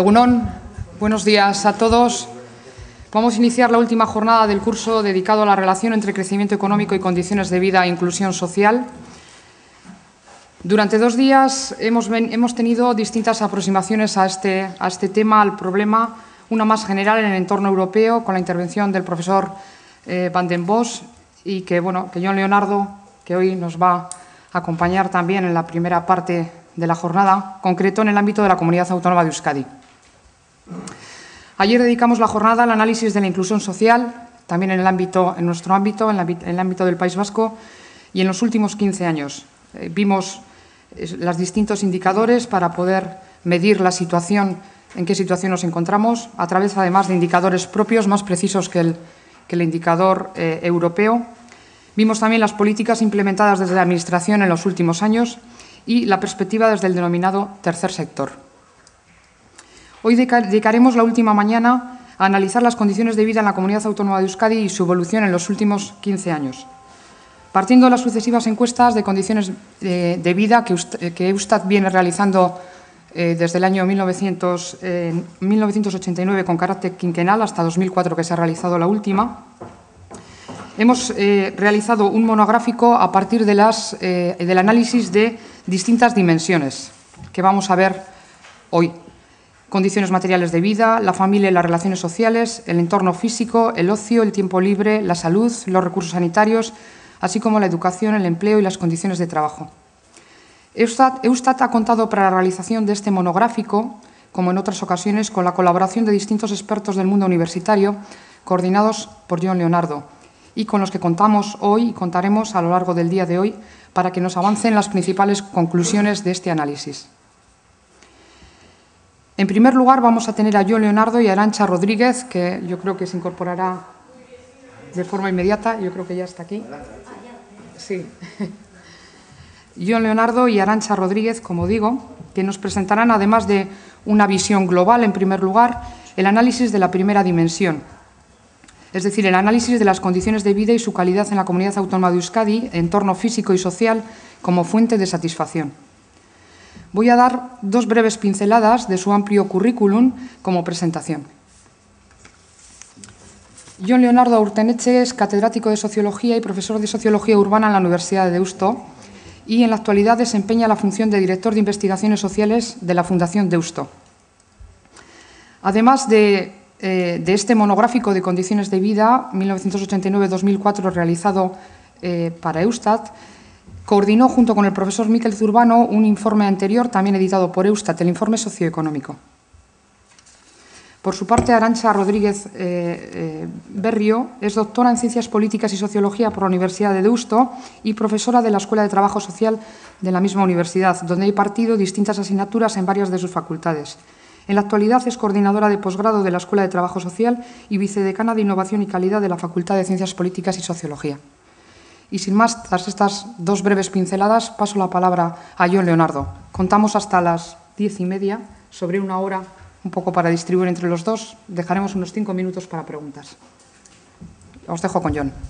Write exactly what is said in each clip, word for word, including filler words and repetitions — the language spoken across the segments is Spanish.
Egunon, buenos días a todos. Vamos a iniciar la última jornada del curso dedicado a la relación entre crecimiento económico y condiciones de vida e inclusión social. Durante dos días hemos, hemos tenido distintas aproximaciones a este, a este tema, al problema, una más general en el entorno europeo, con la intervención del profesor eh, Van den Bos y que, bueno, que John Leonardo, que hoy nos va a acompañar también en la primera parte de la jornada, concreto en el ámbito de la Comunidad Autónoma de Euskadi. Ayer dedicamos la jornada al análisis de la inclusión social, también en, el ámbito, en nuestro ámbito, en, la, en el ámbito del País Vasco, y en los últimos quince años. Eh, vimos eh, los distintos indicadores para poder medir la situación, en qué situación nos encontramos, a través además de indicadores propios más precisos que el, que el indicador eh, europeo. Vimos también las políticas implementadas desde la Administración en los últimos años y la perspectiva desde el denominado tercer sector. Hoy dedicaremos la última mañana a analizar las condiciones de vida en la Comunidad Autónoma de Euskadi y su evolución en los últimos quince años. Partiendo de las sucesivas encuestas de condiciones de, de vida que, que Eustat viene realizando eh, desde el año mil novecientos, eh, mil novecientos ochenta y nueve con carácter quinquenal hasta dos mil cuatro, que se ha realizado la última, hemos eh, realizado un monográfico a partir de las, eh, del análisis de distintas dimensiones que vamos a ver hoy. Condiciones materiales de vida, la familia y las relaciones sociales, el entorno físico, el ocio, el tiempo libre, la salud, los recursos sanitarios, así como la educación, el empleo y las condiciones de trabajo. Eustat, Eustat ha contado para la realización de este monográfico, como en otras ocasiones, con la colaboración de distintos expertos del mundo universitario, coordinados por John Leonardo, y con los que contamos hoy y contaremos a lo largo del día de hoy para que nos avancen las principales conclusiones de este análisis. En primer lugar, vamos a tener a John Leonardo y a Arantxa Rodríguez, que yo creo que se incorporará de forma inmediata. Yo creo que ya está aquí. Sí. John Leonardo y Arantxa Rodríguez, como digo, que nos presentarán, además de una visión global, en primer lugar, el análisis de la primera dimensión, es decir, el análisis de las condiciones de vida y su calidad en la Comunidad Autónoma de Euskadi, entorno físico y social, como fuente de satisfacción. Voy a dar dos breves pinceladas de su amplio currículum como presentación. John Leonardo Aurtenetxe es catedrático de Sociología y profesor de Sociología Urbana en la Universidad de Deusto y en la actualidad desempeña la función de director de Investigaciones Sociales de la Fundación Deusto. Además de, eh, de este monográfico de condiciones de vida mil novecientos ochenta y nueve dos mil cuatro realizado eh, para Eustat, coordinó junto con el profesor Mikel Zurbano un informe anterior, también editado por Eustat, el informe socioeconómico. Por su parte, Arantxa Rodríguez eh, eh, Berrio es doctora en Ciencias Políticas y Sociología por la Universidad de Deusto y profesora de la Escuela de Trabajo Social de la misma universidad, donde ha impartido distintas asignaturas en varias de sus facultades. En la actualidad es coordinadora de posgrado de la Escuela de Trabajo Social y vicedecana de Innovación y Calidad de la Facultad de Ciencias Políticas y Sociología. Y sin más, tras estas dos breves pinceladas, paso la palabra a John Leonardo. Contamos hasta las diez y media, sobre una hora, un poco para distribuir entre los dos. Dejaremos unos cinco minutos para preguntas. Os dejo con John.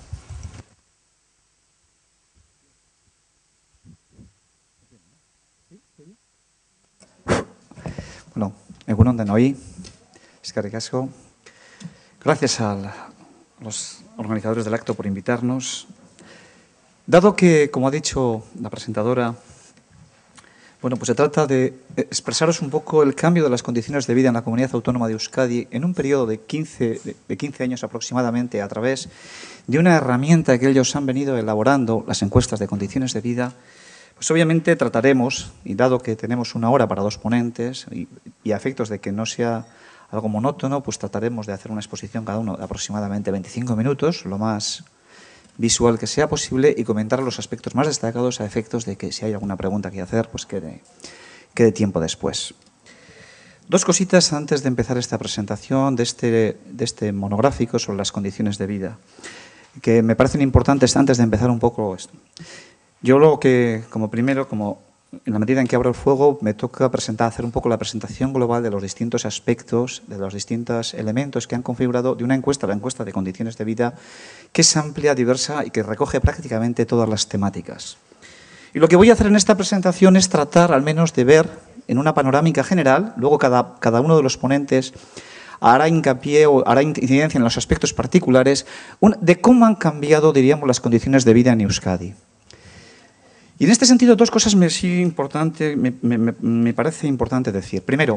Bueno, egunon denoi, eskerrik asko. Gracias a los organizadores del acto por invitarnos. Dado que, como ha dicho la presentadora, bueno, pues se trata de expresaros un poco el cambio de las condiciones de vida en la Comunidad Autónoma de Euskadi en un periodo de quince, de quince años aproximadamente, a través de una herramienta que ellos han venido elaborando, las encuestas de condiciones de vida, pues obviamente trataremos, y dado que tenemos una hora para dos ponentes, y, y a efectos de que no sea algo monótono, pues trataremos de hacer una exposición cada uno de aproximadamente veinticinco minutos, lo más visual que sea posible, y comentar los aspectos más destacados a efectos de que si hay alguna pregunta que hacer, pues quede, quede tiempo después. Dos cositas antes de empezar esta presentación de este, de este monográfico sobre las condiciones de vida, que me parecen importantes antes de empezar un poco esto. Yo lo que, como primero, como en la medida en que abro el fuego, me toca presentar, hacer un poco la presentación global de los distintos aspectos, de los distintos elementos que han configurado de una encuesta, la encuesta de condiciones de vida, que es amplia, diversa y que recoge prácticamente todas las temáticas. Y lo que voy a hacer en esta presentación es tratar al menos de ver en una panorámica general, luego cada, cada uno de los ponentes hará hincapié o hará incidencia en los aspectos particulares un, de cómo han cambiado, diríamos, las condiciones de vida en Euskadi. Y en este sentido, dos cosas me, sí importante, me, me, me parece importante decir. Primero,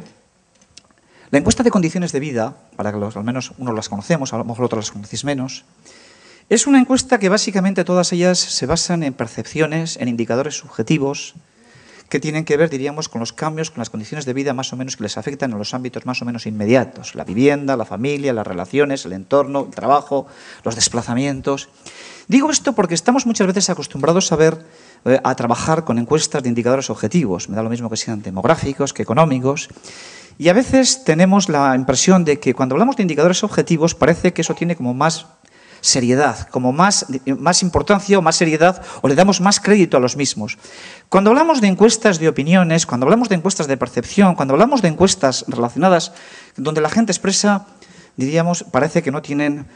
la encuesta de condiciones de vida, para que los, al menos unos las conocemos, a lo mejor otros las conocéis menos, es una encuesta que básicamente todas ellas se basan en percepciones, en indicadores subjetivos, que tienen que ver, diríamos, con los cambios, con las condiciones de vida más o menos que les afectan en los ámbitos más o menos inmediatos. La vivienda, la familia, las relaciones, el entorno, el trabajo, los desplazamientos. Digo esto porque estamos muchas veces acostumbrados a ver, eh, a trabajar con encuestas de indicadores objetivos. Me da lo mismo que sean demográficos, que económicos. Y a veces tenemos la impresión de que cuando hablamos de indicadores objetivos parece que eso tiene como más seriedad, como más, más importancia o más seriedad, o le damos más crédito a los mismos. Cuando hablamos de encuestas de opiniones, cuando hablamos de encuestas de percepción, cuando hablamos de encuestas relacionadas donde la gente expresa, diríamos, parece que no tienen,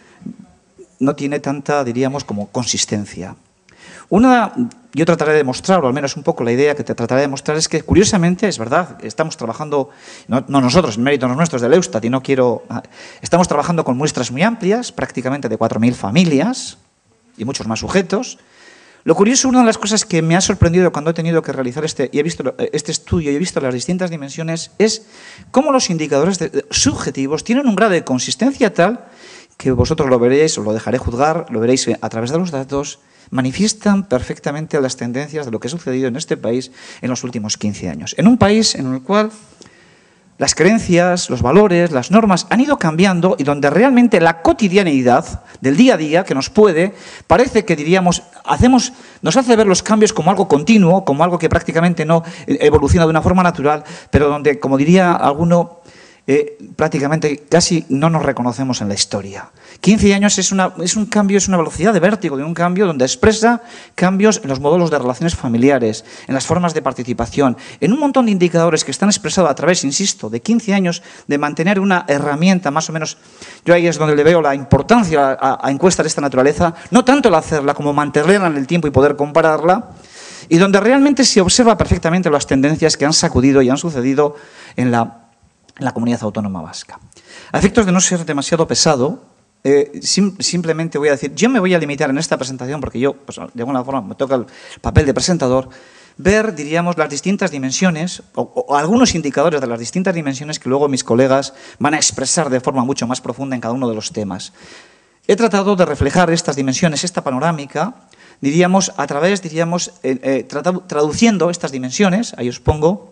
no tiene tanta, diríamos, como consistencia. Una, yo trataré de mostrar, o al menos un poco la idea que te trataré de mostrar, es que curiosamente, es verdad, estamos trabajando, no, no nosotros, en méritos nuestros del Eustat, y no quiero, estamos trabajando con muestras muy amplias, prácticamente de cuatro mil familias y muchos más sujetos. Lo curioso, una de las cosas que me ha sorprendido cuando he tenido que realizar este, y he visto este estudio y he visto las distintas dimensiones, es cómo los indicadores de, de, subjetivos tienen un grado de consistencia tal que vosotros lo veréis, os lo dejaré juzgar, lo veréis a través de los datos, manifiestan perfectamente las tendencias de lo que ha sucedido en este país en los últimos quince años. En un país en el cual las creencias, los valores, las normas han ido cambiando y donde realmente la cotidianeidad del día a día que nos puede, parece que diríamos, hacemos, nos hace ver los cambios como algo continuo, como algo que prácticamente no evoluciona de una forma natural, pero donde, como diría alguno, Eh, prácticamente casi no nos reconocemos en la historia. quince años es, una, es un cambio, es una velocidad de vértigo, de un cambio donde expresa cambios en los modelos de relaciones familiares, en las formas de participación, en un montón de indicadores que están expresados a través, insisto, de quince años de mantener una herramienta más o menos, yo ahí es donde le veo la importancia a, a encuestas de esta naturaleza, no tanto el hacerla como mantenerla en el tiempo y poder compararla, y donde realmente se observa perfectamente las tendencias que han sacudido y han sucedido en la en la comunidad autónoma vasca. A efectos de no ser demasiado pesado, eh, sim, simplemente voy a decir, yo me voy a limitar en esta presentación, porque yo, pues, de alguna forma, me toca el papel de presentador, ver, diríamos, las distintas dimensiones, o, o algunos indicadores de las distintas dimensiones que luego mis colegas van a expresar de forma mucho más profunda en cada uno de los temas. He tratado de reflejar estas dimensiones, esta panorámica, diríamos, a través, diríamos, eh, eh, traduciendo estas dimensiones, ahí os pongo.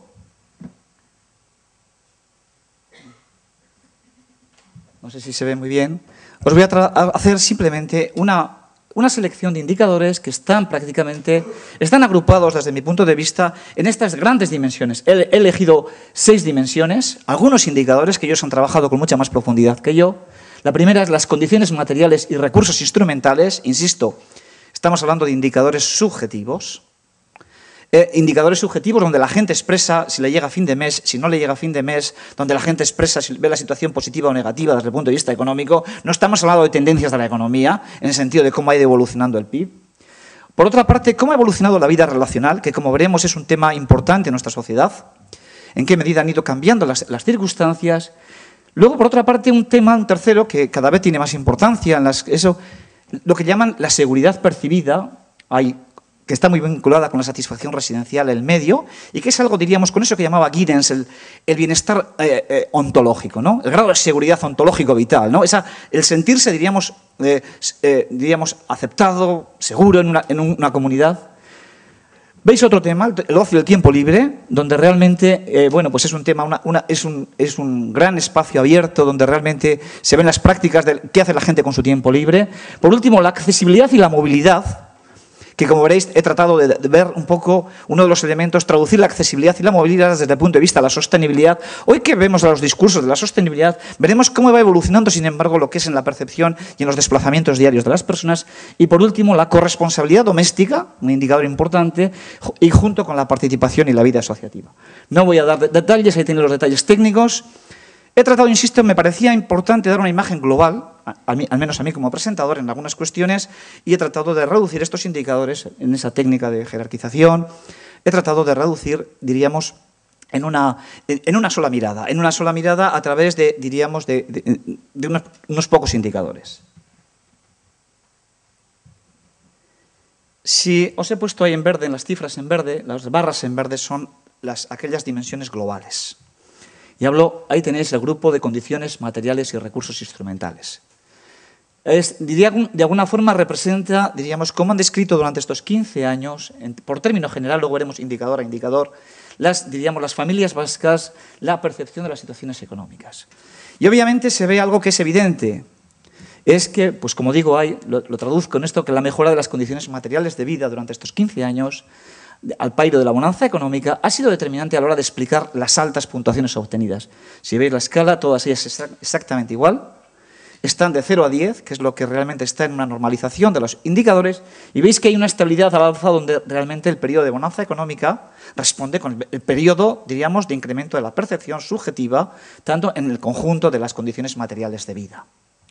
No sé si se ve muy bien. Os voy a, a hacer simplemente una, una selección de indicadores que están prácticamente, están agrupados desde mi punto de vista en estas grandes dimensiones. He, he elegido seis dimensiones, algunos indicadores que ellos han trabajado con mucha más profundidad que yo. La primera es las condiciones materiales y recursos instrumentales. Insisto, estamos hablando de indicadores subjetivos. Eh, indicadores subjetivos donde la gente expresa si le llega a fin de mes, si no le llega a fin de mes, donde la gente expresa si ve la situación positiva o negativa desde el punto de vista económico. No estamos hablando de tendencias de la economía, en el sentido de cómo ha ido evolucionando el P I B. Por otra parte, cómo ha evolucionado la vida relacional, que como veremos es un tema importante en nuestra sociedad, en qué medida han ido cambiando las, las circunstancias. Luego, por otra parte, un tema, un tercero, que cada vez tiene más importancia, en las, eso, lo que llaman la seguridad percibida. Hay que está muy vinculada con la satisfacción residencial, el medio, y que es algo, diríamos, con eso que llamaba Giddens, el, el bienestar eh, eh, ontológico, ¿no? El grado de seguridad ontológico vital, ¿no? Esa, el sentirse, diríamos, eh, eh, diríamos, aceptado, seguro en una, en una comunidad. ¿Veis otro tema? El ocio y el tiempo libre, donde realmente, eh, bueno, pues es un tema, una, una, es, un, es un gran espacio abierto donde realmente se ven las prácticas de qué hace la gente con su tiempo libre. Por último, la accesibilidad y la movilidad, que como veréis he tratado de ver un poco uno de los elementos, traducir la accesibilidad y la movilidad desde el punto de vista de la sostenibilidad. Hoy que vemos los discursos de la sostenibilidad, veremos cómo va evolucionando, sin embargo, lo que es en la percepción y en los desplazamientos diarios de las personas. Y por último, la corresponsabilidad doméstica, un indicador importante, y junto con la participación y la vida asociativa. No voy a dar detalles, ahí tienen los detalles técnicos. He tratado, insisto, me parecía importante dar una imagen global, al, al menos a mí como presentador, en algunas cuestiones, y he tratado de reducir estos indicadores en esa técnica de jerarquización. He tratado de reducir, diríamos, en una, en una sola mirada, en una sola mirada a través de, diríamos, de, de, de unos, unos pocos indicadores. Si os he puesto ahí en verde, en las cifras en verde, las barras en verde son las, aquellas dimensiones globales. Y hablo, ahí tenéis el grupo de condiciones materiales y recursos instrumentales. Es, diría, de alguna forma representa, diríamos, cómo han descrito durante estos quince años, en, por término general, luego veremos indicador a indicador, las, diríamos, las familias vascas, la percepción de las situaciones económicas. Y obviamente se ve algo que es evidente, es que, pues como digo, hay, lo, lo traduzco en esto, que la mejora de las condiciones materiales de vida durante estos quince años, al pairo de la bonanza económica, ha sido determinante a la hora de explicar las altas puntuaciones obtenidas. Si veis la escala, todas ellas exactamente igual, están de cero a diez, que es lo que realmente está en una normalización de los indicadores, y veis que hay una estabilidad al alza donde realmente el periodo de bonanza económica responde con el periodo, diríamos, de incremento de la percepción subjetiva, tanto en el conjunto de las condiciones materiales de vida.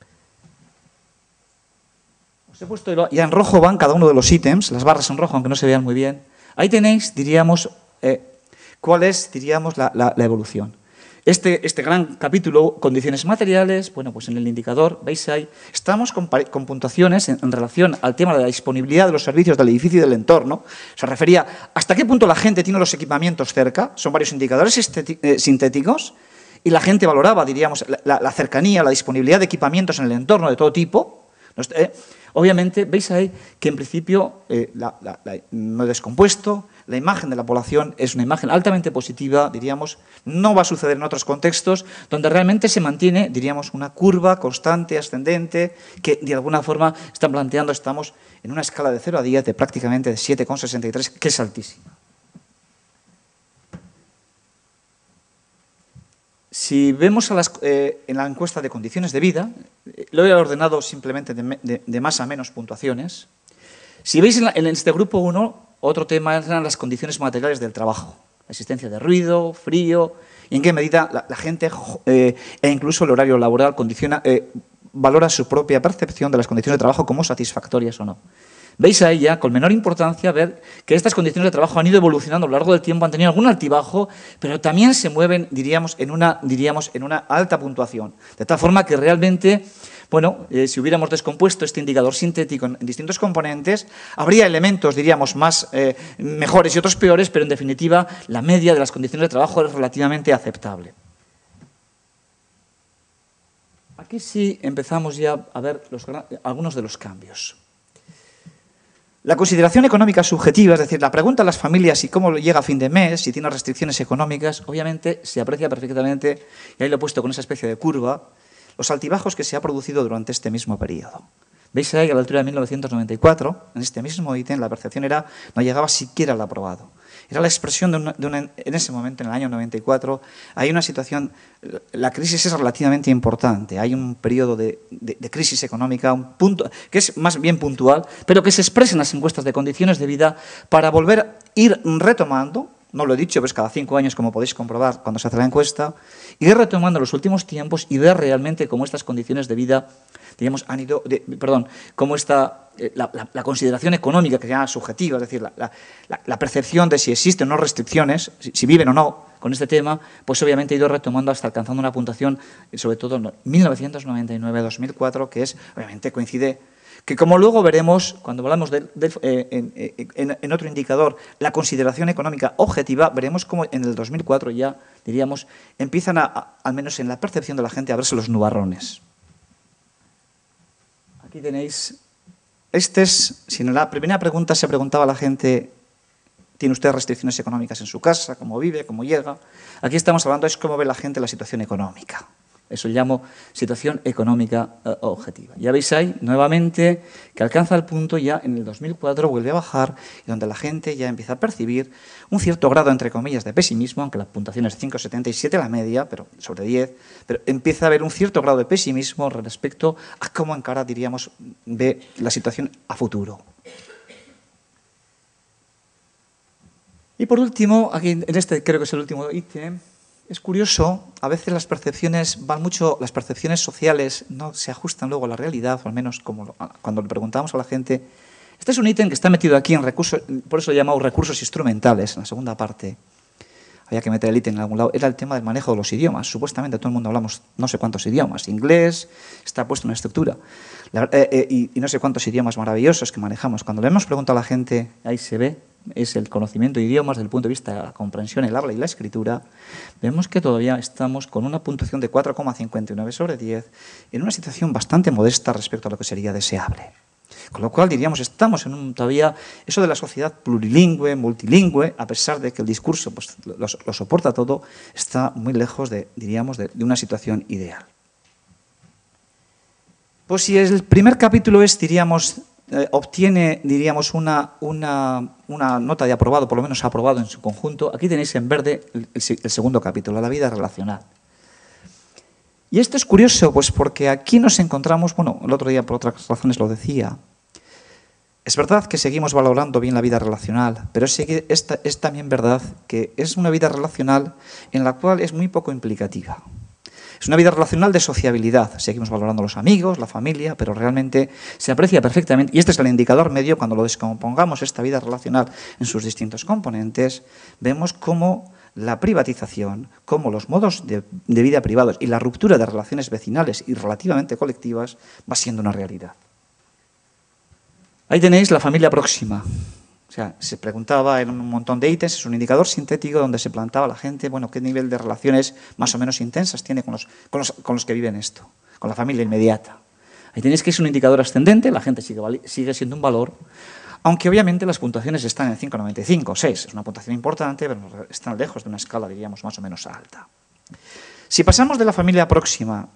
Os he puesto ya en rojo van cada uno de los ítems, las barras en rojo, aunque no se vean muy bien. Ahí tenéis, diríamos, eh, cuál es, diríamos, la, la, la evolución. Este, este gran capítulo, condiciones materiales, bueno, pues en el indicador, veis ahí, estamos con, con puntuaciones en, en relación al tema de la disponibilidad de los servicios del edificio y del entorno. Se refería hasta qué punto la gente tiene los equipamientos cerca, son varios indicadores eh, sintéticos, y la gente valoraba, diríamos, la, la, la cercanía, la disponibilidad de equipamientos en el entorno de todo tipo. Eh, Obviamente, veis ahí que en principio eh, la, la, la, no he descompuesto, la imagen de la población es una imagen altamente positiva, diríamos, no va a suceder en otros contextos donde realmente se mantiene, diríamos, una curva constante, ascendente, que de alguna forma están planteando, estamos en una escala de cero a diez de prácticamente de siete coma sesenta y tres, que es altísima. Si vemos a las, eh, en la encuesta de condiciones de vida, eh, lo he ordenado simplemente de, de, de más a menos puntuaciones. Si veis en, la, en este grupo uno, otro tema eran las condiciones materiales del trabajo. La existencia de ruido, frío, y en qué medida la, la gente eh, e incluso el horario laboral condiciona, eh, valora su propia percepción de las condiciones de trabajo como satisfactorias o no. Veis ahí ya, con menor importancia, ver que estas condiciones de trabajo han ido evolucionando a lo largo del tiempo, han tenido algún altibajo, pero también se mueven, diríamos, en una, diríamos, en una alta puntuación. De tal forma que realmente, bueno, eh, si hubiéramos descompuesto este indicador sintético en, en distintos componentes, habría elementos, diríamos, más eh, mejores y otros peores, pero en definitiva la media de las condiciones de trabajo es relativamente aceptable. Aquí sí empezamos ya a ver los, algunos de los cambios. La consideración económica subjetiva, es decir, la pregunta a las familias si cómo llega a fin de mes, si tiene restricciones económicas, obviamente se aprecia perfectamente, y ahí lo he puesto con esa especie de curva, los altibajos que se ha producido durante este mismo periodo. Veis ahí que a la altura de mil novecientos noventa y cuatro, en este mismo ítem, la percepción era, no llegaba siquiera al aprobado. Era la expresión de una, de una, en ese momento, en el año noventa y cuatro, hay una situación, la crisis es relativamente importante, hay un periodo de, de, de crisis económica, un punto que es más bien puntual, pero que se expresa en las encuestas de condiciones de vida para volver a ir retomando, no lo he dicho, pero es cada cinco años, como podéis comprobar cuando se hace la encuesta, ir retomando los últimos tiempos y ver realmente cómo estas condiciones de vida, digamos, han ido, de, perdón, cómo está eh, la, la, la consideración económica que se llama subjetiva, es decir, la, la, la percepción de si existen o no restricciones, si, si viven o no con este tema, pues obviamente ha ido retomando hasta alcanzando una puntuación, sobre todo en mil novecientos noventa y nueve a dos mil cuatro, que es, obviamente, coincide, que como luego veremos, cuando hablamos de, de, eh, en, en, en otro indicador, la consideración económica objetiva, veremos cómo en el dos mil cuatro ya, diríamos, empiezan, a, a, al menos en la percepción de la gente, a verse los nubarrones. Aquí tenéis, este es, si en la primera pregunta se preguntaba a la gente, ¿tiene usted restricciones económicas en su casa? ¿Cómo vive? ¿Cómo llega? Aquí estamos hablando, es cómo ve la gente la situación económica. Eso llamo situación económica eh, objetiva. Ya veis ahí, nuevamente, que alcanza el punto ya en el dos mil cuatro, vuelve a bajar, y donde la gente ya empieza a percibir un cierto grado, entre comillas, de pesimismo, aunque la puntuación es cinco coma setenta y siete la media, pero sobre diez, pero empieza a haber un cierto grado de pesimismo respecto a cómo encara, diríamos, ve la situación a futuro. Y por último, aquí en este creo que es el último ítem, es curioso, a veces las percepciones van mucho, las percepciones sociales no se ajustan luego a la realidad, o al menos como lo, cuando le preguntamos a la gente. Este es un ítem que está metido aquí en recursos, por eso lo he llamado recursos instrumentales, en la segunda parte. había que meter el ítem en algún lado, era el tema del manejo de los idiomas. Supuestamente todo el mundo hablamos no sé cuántos idiomas. Inglés está puesto en una estructura. La, eh, eh, y, y no sé cuántos idiomas maravillosos que manejamos. Cuando le hemos preguntado a la gente, ahí se ve, es el conocimiento de idiomas desde el punto de vista de la comprensión, el habla y la escritura, vemos que todavía estamos con una puntuación de cuatro coma cincuenta y nueve sobre diez en una situación bastante modesta respecto a lo que sería deseable. Con lo cual, diríamos, estamos en un, todavía eso de la sociedad plurilingüe, multilingüe, a pesar de que el discurso pues, lo, lo soporta todo, está muy lejos de, diríamos, de, de una situación ideal. Pues si el primer capítulo es, diríamos, eh, obtiene, diríamos, una, una, una nota de aprobado, por lo menos aprobado en su conjunto, aquí tenéis en verde el, el, el segundo capítulo, la vida relacional. Y esto es curioso, pues porque aquí nos encontramos, bueno, el otro día por otras razones lo decía, es verdad que seguimos valorando bien la vida relacional, pero es, es, es también verdad que es una vida relacional en la cual es muy poco implicativa. Es una vida relacional de sociabilidad. Seguimos valorando los amigos, la familia, pero realmente se aprecia perfectamente, y este es el indicador medio, cuando lo descompongamos esta vida relacional en sus distintos componentes, vemos cómo la privatización, cómo los modos de, de vida privados y la ruptura de relaciones vecinales y relativamente colectivas va siendo una realidad. Ahí tenéis la familia próxima. O sea, se preguntaba en un montón de ítems, es un indicador sintético donde se plantaba a la gente, bueno, qué nivel de relaciones más o menos intensas tiene con los, con los, con los que viven esto, con la familia inmediata. Ahí tenéis que es un indicador ascendente, la gente sigue, sigue siendo un valor, aunque obviamente las puntuaciones están en cinco coma noventa y cinco, seis, es una puntuación importante, pero están lejos de una escala, diríamos, más o menos alta. Si pasamos de la familia próxima,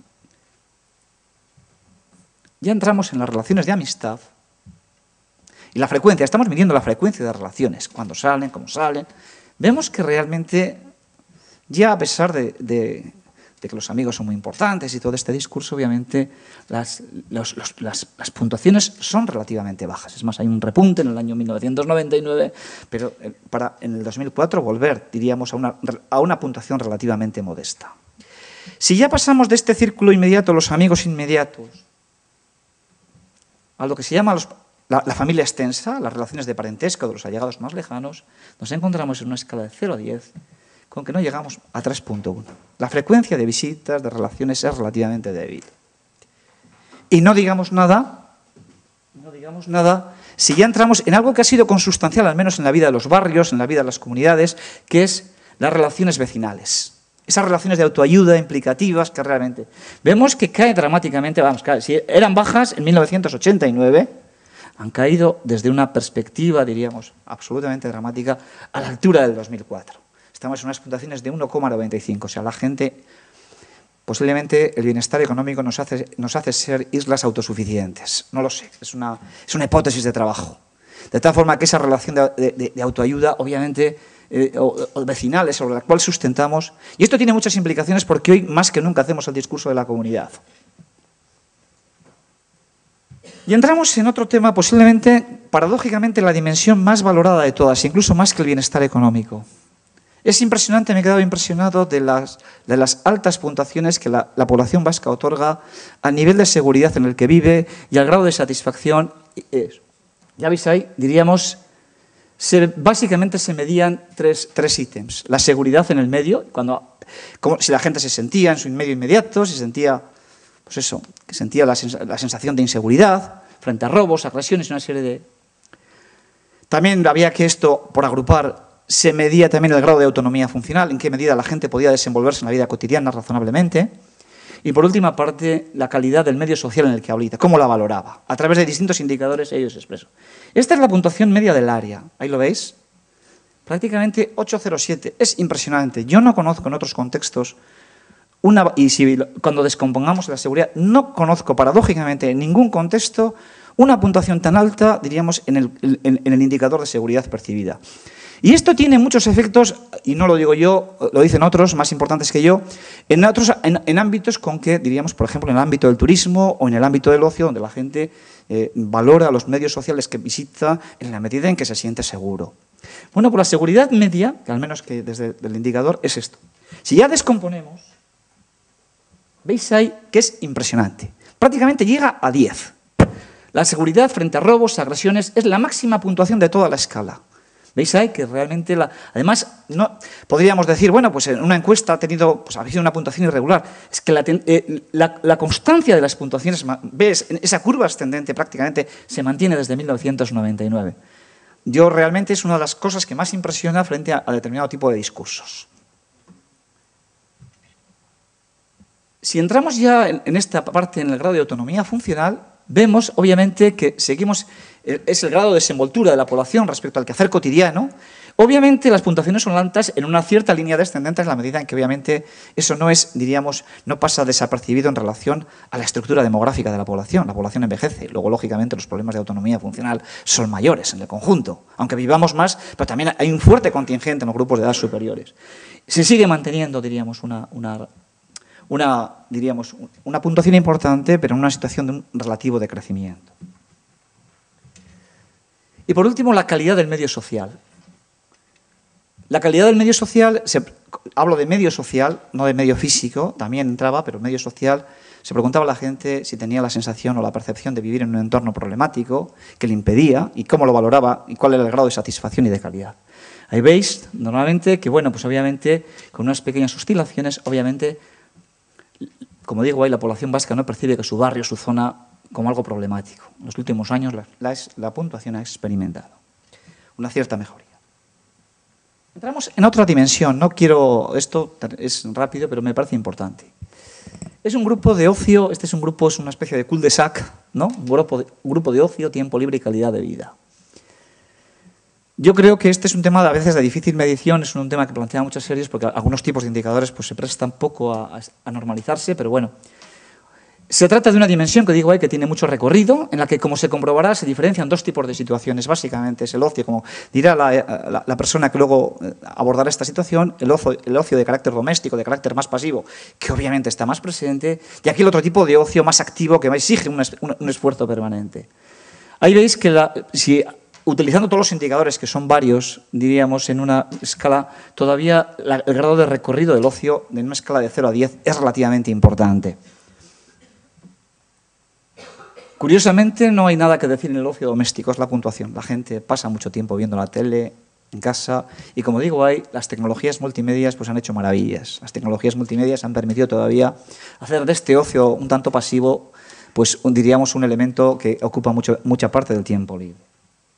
ya entramos en las relaciones de amistad. Y la frecuencia, estamos midiendo la frecuencia de relaciones, cuándo salen, cómo salen. Vemos que realmente, ya a pesar de, de, de que los amigos son muy importantes y todo este discurso, obviamente las, los, los, las, las puntuaciones son relativamente bajas. Es más, hay un repunte en el año mil novecientos noventa y nueve, pero para en el dos mil cuatro volver, diríamos, a una, a una puntuación relativamente modesta. Si ya pasamos de este círculo inmediato, los amigos inmediatos, a lo que se llama los... La, la familia extensa, las relaciones de parentesco de los allegados más lejanos, nos encontramos en una escala de cero a diez, con que no llegamos a tres punto uno. La frecuencia de visitas, de relaciones, es relativamente débil. Y no digamos nada, no digamos nada, si ya entramos en algo que ha sido consustancial, al menos en la vida de los barrios, en la vida de las comunidades, que es las relaciones vecinales. Esas relaciones de autoayuda implicativas que realmente vemos que cae dramáticamente, vamos, cae, si eran bajas en mil novecientos ochenta y nueve, han caído desde una perspectiva, diríamos, absolutamente dramática, a la altura del dos mil cuatro. Estamos en unas puntuaciones de uno coma noventa y cinco. O sea, la gente, posiblemente el bienestar económico nos hace, nos hace ser islas autosuficientes. No lo sé, es una, es una hipótesis de trabajo. De tal forma que esa relación de, de, de autoayuda, obviamente, eh, o, o vecinales, sobre la cual sustentamos, y esto tiene muchas implicaciones porque hoy más que nunca hacemos el discurso de la comunidad. Y entramos en otro tema, posiblemente, paradójicamente, la dimensión más valorada de todas, incluso más que el bienestar económico. Es impresionante, me he quedado impresionado de las, de las altas puntuaciones que la, la población vasca otorga al nivel de seguridad en el que vive y al grado de satisfacción. Ya veis ahí, diríamos, se, básicamente se medían tres, tres ítems. La seguridad en el medio, cuando, como, si la gente se sentía en su medio inmediato, se sentía... pues eso, que sentía la, sens la sensación de inseguridad frente a robos, agresiones, una serie de... También había que esto, por agrupar, se medía también el grado de autonomía funcional, en qué medida la gente podía desenvolverse en la vida cotidiana razonablemente. Y por última parte, la calidad del medio social en el que habita, cómo la valoraba. A través de distintos indicadores ellos expresan. Esta es la puntuación media del área, ahí lo veis. Prácticamente ocho coma cero siete, es impresionante. Yo no conozco en otros contextos... Una, y si, cuando descompongamos la seguridad, no conozco paradójicamente en ningún contexto una puntuación tan alta, diríamos, en el, en, en el indicador de seguridad percibida. Y esto tiene muchos efectos, y no lo digo yo, lo dicen otros más importantes que yo, en, otros, en, en ámbitos con que, diríamos, por ejemplo, en el ámbito del turismo o en el ámbito del ocio, donde la gente eh, valora los medios sociales que visita en la medida en que se siente seguro. Bueno, pues la seguridad media, que al menos que desde el indicador, es esto. Si ya descomponemos, veis ahí que es impresionante. Prácticamente llega a diez. La seguridad frente a robos, agresiones, es la máxima puntuación de toda la escala. ¿Veis ahí que realmente, la, además, no podríamos decir, bueno, pues en una encuesta ha tenido, pues ha habido una puntuación irregular. Es que la, eh, la, la constancia de las puntuaciones, ves, esa curva ascendente prácticamente se mantiene desde mil novecientos noventa y nueve. Yo realmente es una de las cosas que más impresiona frente a, a determinado tipo de discursos. Si entramos ya en, en esta parte, en el grado de autonomía funcional, vemos, obviamente, que seguimos, es el grado de desenvoltura de la población respecto al quehacer cotidiano. Obviamente, las puntuaciones son altas en una cierta línea descendente en la medida en que, obviamente, eso no es, diríamos, no pasa desapercibido en relación a la estructura demográfica de la población. La población envejece. Luego, lógicamente, los problemas de autonomía funcional son mayores en el conjunto. Aunque vivamos más, pero también hay un fuerte contingente en los grupos de edad superiores. Se sigue manteniendo, diríamos, una... una Una, diríamos, una puntuación importante, pero en una situación de un relativo decrecimiento. Y por último, la calidad del medio social. La calidad del medio social, se, hablo de medio social, no de medio físico, también entraba, pero medio social, se preguntaba a la gente si tenía la sensación o la percepción de vivir en un entorno problemático, que le impedía, y cómo lo valoraba, y cuál era el grado de satisfacción y de calidad. Ahí veis, normalmente, que bueno, pues obviamente, con unas pequeñas oscilaciones, obviamente, como digo, ahí la población vasca no percibe que su barrio, su zona, como algo problemático. En los últimos años la, la, la puntuación ha experimentado una cierta mejoría. Entramos en otra dimensión. No quiero, esto es rápido, pero me parece importante. Es un grupo de ocio, este es un grupo, es una especie de cul-de-sac, ¿no? Un grupo de, un grupo de ocio, tiempo libre y calidad de vida. Yo creo que este es un tema a veces de difícil medición, es un tema que plantea muchas series porque algunos tipos de indicadores pues, se prestan poco a, a normalizarse, pero bueno. Se trata de una dimensión que digo ahí que tiene mucho recorrido, en la que, como se comprobará, se diferencian dos tipos de situaciones. Básicamente es el ocio, como dirá la, la, la persona que luego abordará esta situación, el ocio, el ocio de carácter doméstico, de carácter más pasivo, que obviamente está más presente, y aquí el otro tipo de ocio más activo que exige un, un, un esfuerzo permanente. Ahí veis que la, si... utilizando todos los indicadores, que son varios, diríamos, en una escala, todavía la, el grado de recorrido del ocio, en una escala de cero a diez, es relativamente importante. Curiosamente, no hay nada que decir en el ocio doméstico, es la puntuación. La gente pasa mucho tiempo viendo la tele, en casa, y como digo, hay, las tecnologías multimedias pues, han hecho maravillas. Las tecnologías multimedias han permitido todavía hacer de este ocio un tanto pasivo, pues diríamos, un elemento que ocupa mucho, mucha parte del tiempo libre.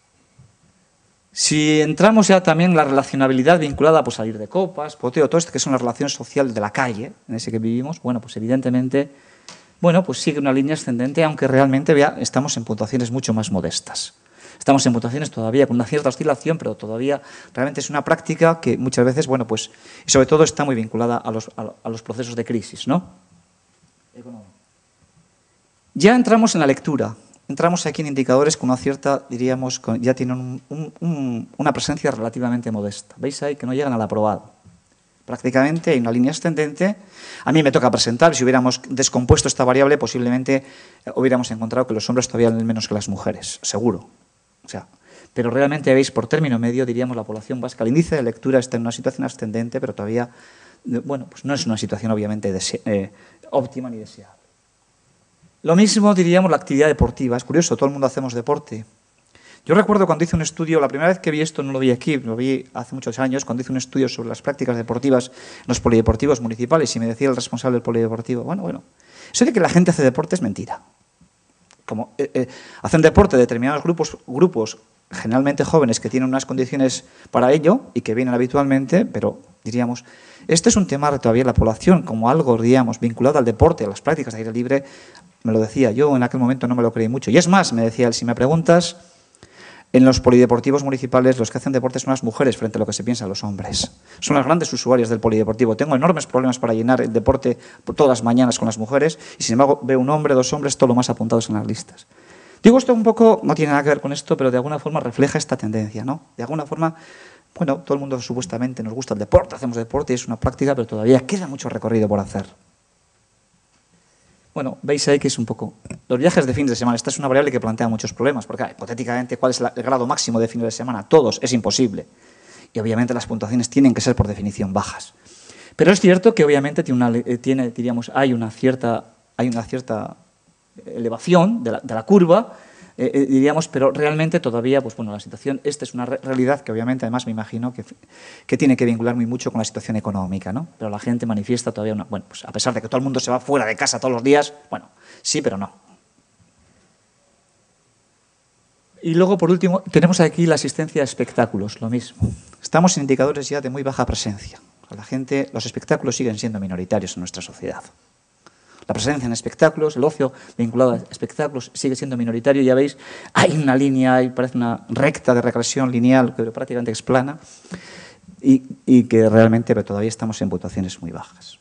Si entramos ya también en la relacionabilidad vinculada pues, a salir de copas, poteo, todo esto que son las relaciones sociales de la calle, en ese que vivimos, bueno, pues evidentemente, bueno, pues sigue una línea ascendente, aunque realmente vea, estamos en puntuaciones mucho más modestas. Estamos en puntuaciones todavía con una cierta oscilación, pero todavía realmente es una práctica que muchas veces, bueno, pues, y sobre todo está muy vinculada a los, a, a los procesos de crisis, ¿no? Ya entramos en la lectura. Entramos aquí en indicadores con una cierta, diríamos, con, ya tienen un, un, un, una presencia relativamente modesta. ¿Veis ahí que no llegan al aprobado? Prácticamente hay una línea ascendente. A mí me toca presentar, si hubiéramos descompuesto esta variable, posiblemente hubiéramos encontrado que los hombres todavía leen menos que las mujeres, seguro. O sea, pero realmente veis, por término medio, diríamos, la población vasca, el índice de lectura está en una situación ascendente, pero todavía, bueno, pues no es una situación obviamente dese, eh, óptima ni deseable. Lo mismo diríamos la actividad deportiva. Es curioso, todo el mundo hacemos deporte. Yo recuerdo cuando hice un estudio, la primera vez que vi esto no lo vi aquí, lo vi hace muchos años, cuando hice un estudio sobre las prácticas deportivas en los polideportivos municipales y me decía el responsable del polideportivo, bueno, bueno, eso de que la gente hace deporte es mentira. Como eh, eh, hacen deporte determinados grupos, grupos, generalmente jóvenes, que tienen unas condiciones para ello y que vienen habitualmente, pero diríamos, este es un tema de todavía la población, como algo, diríamos, vinculado al deporte, a las prácticas de aire libre. Me lo decía, yo en aquel momento no me lo creí mucho. Y es más, me decía él, si me preguntas, en los polideportivos municipales los que hacen deporte son las mujeres frente a lo que se piensa los hombres. Son las grandes usuarias del polideportivo. Tengo enormes problemas para llenar el deporte todas las mañanas con las mujeres y sin embargo veo un hombre, dos hombres, todo lo más apuntados en las listas. Digo esto un poco, no tiene nada que ver con esto, pero de alguna forma refleja esta tendencia, ¿no? De alguna forma, bueno, todo el mundo supuestamente nos gusta el deporte, hacemos deporte y es una práctica, pero todavía queda mucho recorrido por hacer. Bueno, veis ahí que es un poco... Los viajes de fin de semana, esta es una variable que plantea muchos problemas, porque hipotéticamente, ¿cuál es el grado máximo de fin de semana? Todos, es imposible. Y obviamente las puntuaciones tienen que ser por definición bajas. Pero es cierto que obviamente tiene, una, tiene diríamos, hay una cierta, hay una cierta elevación de la, de la curva, eh, eh, diríamos, pero realmente todavía, pues bueno, la situación, esta es una re realidad que obviamente además me imagino que, que tiene que vincular muy mucho con la situación económica, ¿no? Pero la gente manifiesta todavía una, bueno, pues a pesar de que todo el mundo se va fuera de casa todos los días, bueno, sí, pero no. Y luego, por último, tenemos aquí la asistencia a espectáculos, lo mismo. Estamos en indicadores ya de muy baja presencia. La gente, los espectáculos siguen siendo minoritarios en nuestra sociedad. La presencia en espectáculos, el ocio vinculado a espectáculos sigue siendo minoritario. Ya veis, hay una línea, hay, parece una recta de regresión lineal que prácticamente es plana y, y que realmente pero todavía estamos en puntuaciones muy bajas.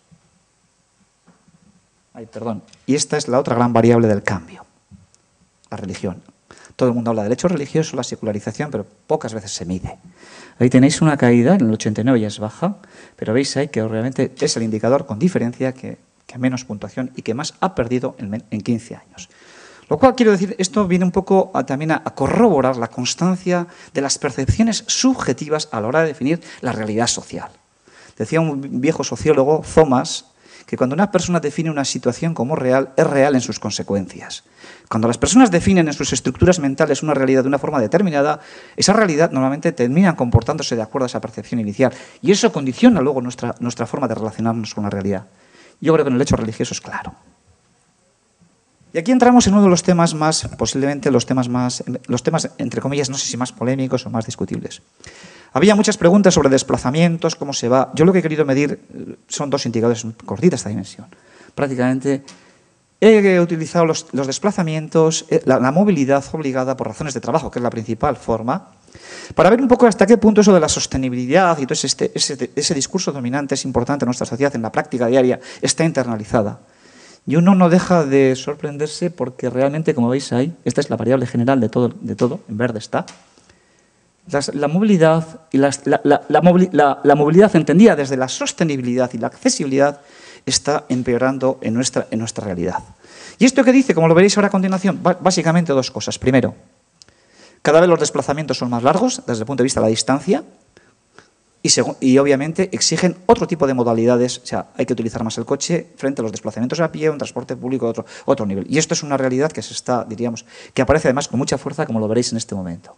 Ay, perdón. Y esta es la otra gran variable del cambio, la religión. Todo el mundo habla del hecho religioso, la secularización, pero pocas veces se mide. Ahí tenéis una caída, en el ochenta y nueve ya es baja, pero veis ahí que realmente es el indicador con diferencia que, que menos puntuación y que más ha perdido en, en quince años. Lo cual, quiero decir, esto viene un poco a, también a, a corroborar la constancia de las percepciones subjetivas a la hora de definir la realidad social. Decía un viejo sociólogo, Thomas, que cuando una persona define una situación como real, es real en sus consecuencias. Cuando las personas definen en sus estructuras mentales una realidad de una forma determinada, esa realidad normalmente termina comportándose de acuerdo a esa percepción inicial. Y eso condiciona luego nuestra, nuestra forma de relacionarnos con la realidad. Yo creo que en el hecho religioso es claro. Y aquí entramos en uno de los temas más, posiblemente los temas más, los temas, entre comillas, no sé si más polémicos o más discutibles. Había muchas preguntas sobre desplazamientos, cómo se va. Yo lo que he querido medir son dos indicadores cortitas esta dimensión. Prácticamente he utilizado los, los desplazamientos, la, la movilidad obligada por razones de trabajo, que es la principal forma, para ver un poco hasta qué punto eso de la sostenibilidad y todo este, ese, ese discurso dominante es importante en nuestra sociedad, en la práctica diaria, está internalizada. Y uno no deja de sorprenderse porque realmente, como veis ahí, esta es la variable general de todo, de todo en verde está. Las, la, movilidad y las, la, la, la, la, la movilidad entendida desde la sostenibilidad y la accesibilidad está empeorando en nuestra, en nuestra realidad. ¿Y esto qué dice? Como lo veréis ahora a continuación, básicamente dos cosas. Primero, cada vez los desplazamientos son más largos desde el punto de vista de la distancia y, y obviamente exigen otro tipo de modalidades. O sea, hay que utilizar más el coche frente a los desplazamientos a pie, un transporte público de otro, otro nivel. Y esto es una realidad que se está, diríamos, que aparece además con mucha fuerza, como lo veréis en este momento.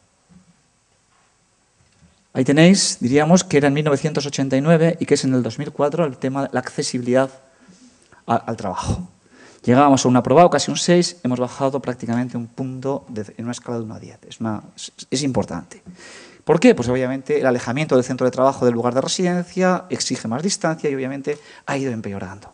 Ahí tenéis, diríamos, que era en mil novecientos ochenta y nueve y que es en el dos mil cuatro el tema de la accesibilidad a, al trabajo. Llegábamos a un aprobado, casi un seis, hemos bajado prácticamente un punto de, en una escala de uno a diez. Es, una, es, es importante. ¿Por qué? Pues obviamente el alejamiento del centro de trabajo del lugar de residencia exige más distancia y obviamente ha ido empeorando.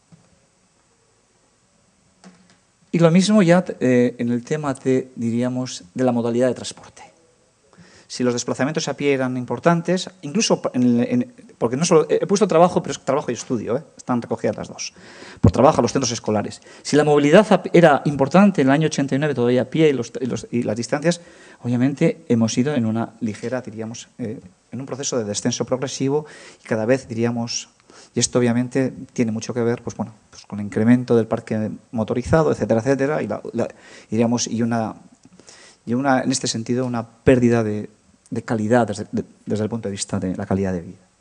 Y lo mismo ya eh, en el tema de, diríamos, de la modalidad de transporte. Si los desplazamientos a pie eran importantes, incluso, en, en, porque no solo he puesto trabajo, pero es trabajo y estudio, ¿eh? Están recogidas las dos, por trabajo a los centros escolares. Si la movilidad era importante en el año ochenta y nueve, todavía a pie y, los, y, los, y las distancias, obviamente hemos ido en una ligera, diríamos, eh, en un proceso de descenso progresivo y cada vez, diríamos, y esto obviamente tiene mucho que ver pues, bueno, pues con el incremento del parque motorizado, etcétera, etcétera, y, la, la, diríamos, y, una, y una, en este sentido una pérdida de de calidad desde, de, desde el punto de vista de la calidad de vida.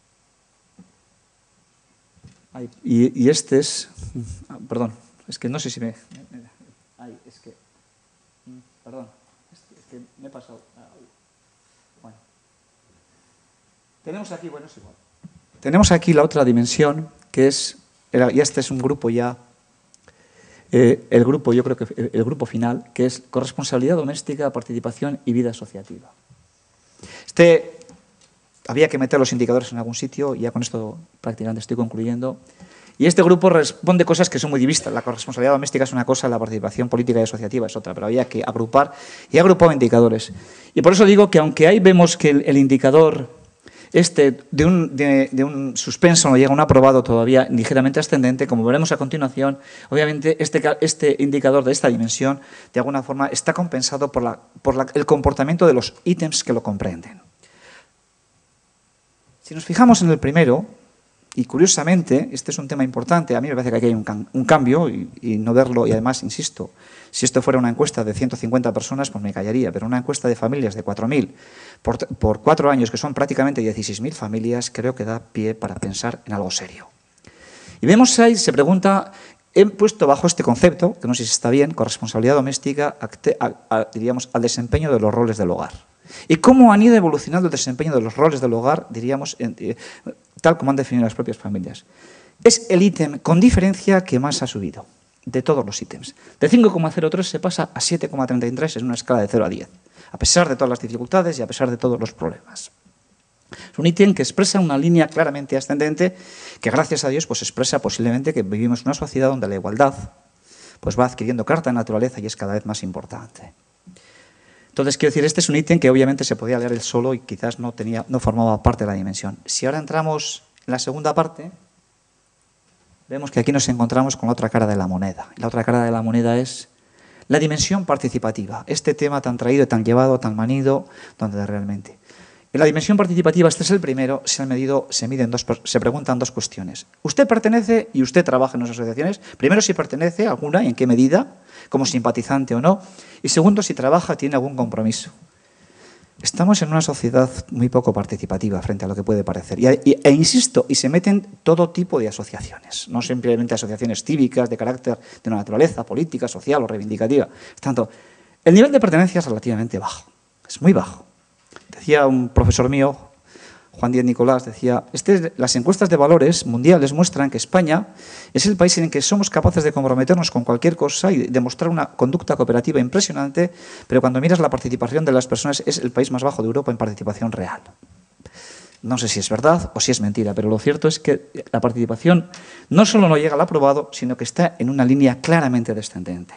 Ay, y, y este es, perdón, es que no sé si me, me, me ay, es que, perdón, es que, es que me he pasado. Bueno, tenemos aquí, bueno, es igual. Tenemos aquí la otra dimensión que es, y este es un grupo ya. Eh, el grupo, yo creo que el, el grupo final, que es corresponsabilidad doméstica, participación y vida asociativa. Este, había que meter los indicadores en algún sitio y ya con esto prácticamente estoy concluyendo. Y este grupo responde cosas que son muy divistas. La corresponsabilidad doméstica es una cosa, la participación política y asociativa es otra, pero había que agrupar y agrupar indicadores. Y por eso digo que aunque ahí vemos que el, el indicador este de un, de, de un suspenso no llega a un aprobado todavía ligeramente ascendente, como veremos a continuación, obviamente este, este indicador de esta dimensión de alguna forma está compensado por, la, por la, el comportamiento de los ítems que lo comprenden. Si nos fijamos en el primero, y curiosamente, este es un tema importante, a mí me parece que aquí hay un, un cambio y, y no verlo, y además, insisto, si esto fuera una encuesta de ciento cincuenta personas, pues me callaría, pero una encuesta de familias de cuatro mil por, por cuatro años, que son prácticamente dieciséis mil familias, creo que da pie para pensar en algo serio. Y vemos ahí, se pregunta he puesto bajo este concepto, que no sé si está bien, corresponsabilidad doméstica, a, a, a, diríamos, al desempeño de los roles del hogar. Y cómo han ido evolucionando el desempeño de los roles del hogar, diríamos, en, eh, tal como han definido las propias familias. Es el ítem con diferencia que más ha subido, de todos los ítems. De cinco coma cero tres se pasa a siete coma treinta y tres en una escala de cero a diez, a pesar de todas las dificultades y a pesar de todos los problemas. Es un ítem que expresa una línea claramente ascendente que, gracias a Dios, pues expresa posiblemente que vivimos en una sociedad donde la igualdad pues va adquiriendo carta de naturaleza y es cada vez más importante. Entonces, quiero decir, este es un ítem que obviamente se podía leer él solo y quizás no, tenía, no formaba parte de la dimensión. Si ahora entramos en la segunda parte, vemos que aquí nos encontramos con la otra cara de la moneda. La otra cara de la moneda es la dimensión participativa, este tema tan traído, tan llevado, tan manido, donde realmente... En la dimensión participativa, este es el primero, se, han medido, se, miden dos, se preguntan dos cuestiones. ¿Usted pertenece y usted trabaja en unas asociaciones? Primero, si pertenece a alguna y en qué medida, como simpatizante o no. Y segundo, si trabaja, tiene algún compromiso. Estamos en una sociedad muy poco participativa frente a lo que puede parecer. Y, y, e insisto, y se meten todo tipo de asociaciones, no simplemente asociaciones cívicas de carácter de una naturaleza política, social o reivindicativa. Tanto, el nivel de pertenencia es relativamente bajo, es muy bajo. Decía un profesor mío, Juan Díez Nicolás, decía, este, las encuestas de valores mundiales muestran que España es el país en el que somos capaces de comprometernos con cualquier cosa y demostrar una conducta cooperativa impresionante, pero cuando miras la participación de las personas es el país más bajo de Europa en participación real. No sé si es verdad o si es mentira, pero lo cierto es que la participación no solo no llega al aprobado, sino que está en una línea claramente descendente.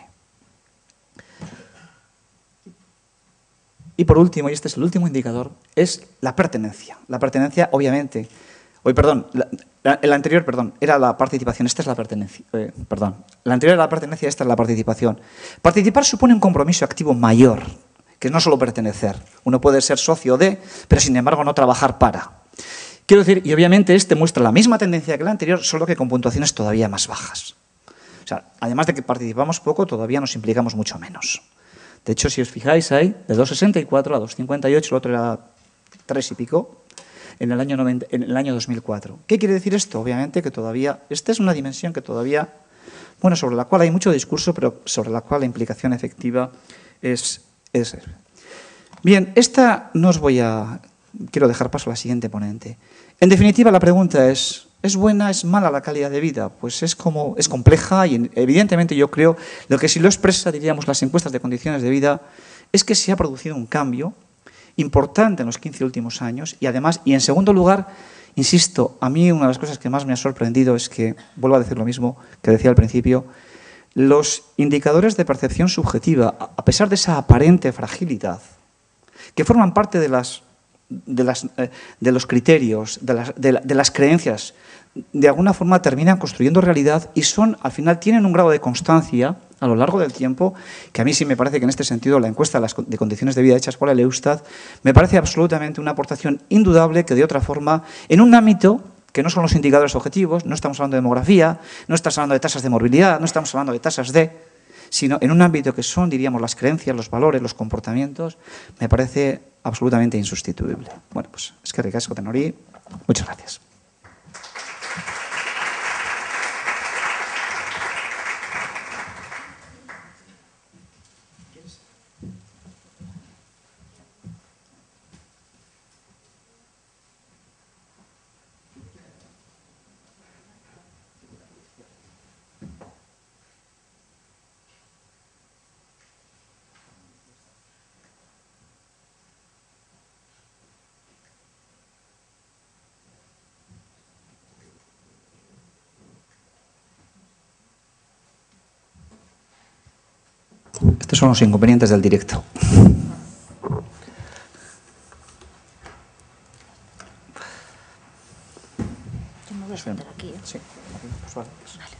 Y por último, y este es el último indicador, es la pertenencia. La pertenencia, obviamente, hoy, perdón, la, la, el anterior, perdón, era la participación, esta es la pertenencia, eh, perdón, la anterior era la pertenencia, esta es la participación. Participar supone un compromiso activo mayor, que no solo pertenecer. Uno puede ser socio de, pero sin embargo no trabajar para. Quiero decir, y obviamente este muestra la misma tendencia que la anterior, solo que con puntuaciones todavía más bajas. O sea, además de que participamos poco, todavía nos implicamos mucho menos. De hecho, si os fijáis, hay de dos coma sesenta y cuatro a dos coma cincuenta y ocho, el otro era tres y pico, en el, año noventa, en el año dos mil cuatro. ¿Qué quiere decir esto? Obviamente que todavía, esta es una dimensión que todavía, bueno, sobre la cual hay mucho discurso, pero sobre la cual la implicación efectiva es... es Bien, esta no os voy a... Quiero dejar paso a la siguiente ponente. En definitiva, la pregunta es... ¿Es buena, es mala la calidad de vida? Pues es como es compleja y evidentemente yo creo, lo que sí lo expresa, diríamos, las encuestas de condiciones de vida, es que se ha producido un cambio importante en los quince últimos años y además, y en segundo lugar, insisto, a mí una de las cosas que más me ha sorprendido es que, vuelvo a decir lo mismo que decía al principio, los indicadores de percepción subjetiva, a pesar de esa aparente fragilidad, que forman parte de las De, las, de los criterios, de las, de, de las creencias, de alguna forma terminan construyendo realidad y son, al final, tienen un grado de constancia a lo largo del tiempo, que a mí sí me parece que en este sentido la encuesta de, las, de condiciones de vida hechas por el Eustat me parece absolutamente una aportación indudable que de otra forma, en un ámbito que no son los indicadores objetivos, no estamos hablando de demografía, no estamos hablando de tasas de morbilidad, no estamos hablando de tasas de... sino en un ámbito que son, diríamos, las creencias, los valores, los comportamientos, me parece absolutamente insustituible. Bueno, pues es que ricasco tenorí. Muchas gracias. Estos son los inconvenientes del directo. Yo me voy a sentar aquí, ¿eh? Sí, aquí, pues vale. Vale.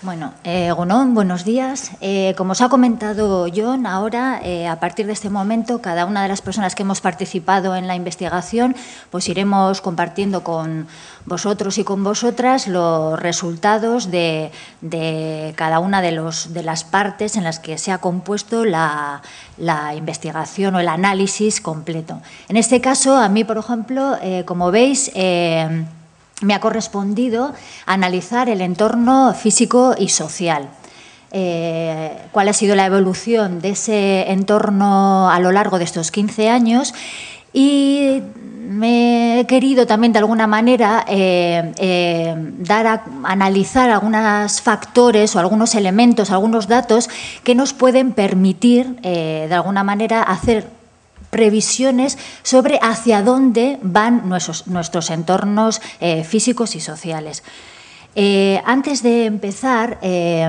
Bueno, eh, Gunón, buenos días. Eh, como os ha comentado John, ahora, eh, a partir de este momento, cada una de las personas que hemos participado en la investigación, pues iremos compartiendo con vosotros y con vosotras los resultados de, de cada una de, los, de las partes en las que se ha compuesto la, la investigación o el análisis completo. En este caso, a mí, por ejemplo, eh, como veis, eh, me ha correspondido analizar el entorno físico y social. Eh, cuál ha sido la evolución de ese entorno a lo largo de estos quince años y me he querido también de alguna manera eh, eh, dar a analizar algunos factores o algunos elementos, algunos datos que nos pueden permitir eh, de alguna manera hacer previsiones sobre hacia dónde van nuestros, nuestros entornos eh, físicos y sociales. Eh, antes de empezar, eh,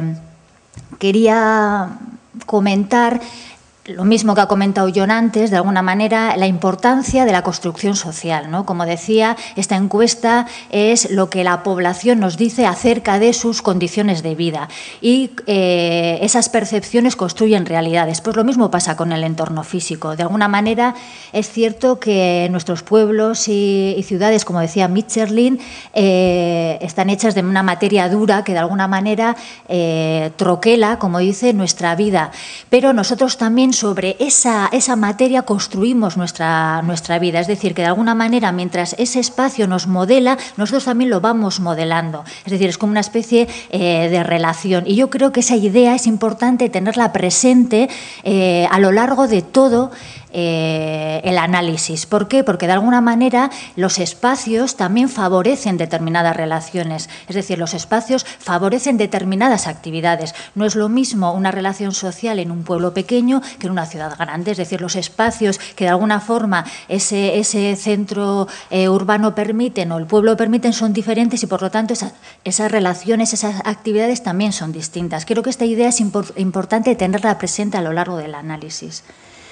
quería comentar lo mismo que ha comentado John antes, de alguna manera, la importancia de la construcción social, ¿no? Como decía, esta encuesta es lo que la población nos dice acerca de sus condiciones de vida y eh, esas percepciones construyen realidades. Pues lo mismo pasa con el entorno físico. De alguna manera, es cierto que nuestros pueblos y, y ciudades, como decía Mitscherlin, eh, están hechas de una materia dura que de alguna manera eh, troquela, como dice, nuestra vida. Pero nosotros también sobre esa, esa materia construimos nuestra, nuestra vida. Es decir, que de alguna manera, mientras ese espacio nos modela, nosotros también lo vamos modelando. Es decir, es como una especie eh, de relación. Y yo creo que esa idea es importante tenerla presente eh, a lo largo de todo Eh, el análisis. ¿Por qué? Porque de alguna manera los espacios también favorecen determinadas relaciones, es decir, los espacios favorecen determinadas actividades. No es lo mismo una relación social en un pueblo pequeño que en una ciudad grande, es decir, los espacios que de alguna forma ese, ese centro eh, urbano permiten o el pueblo permiten son diferentes y por lo tanto esas, esas relaciones, esas actividades también son distintas. Creo que esta idea es import, importante tenerla presente a lo largo del análisis.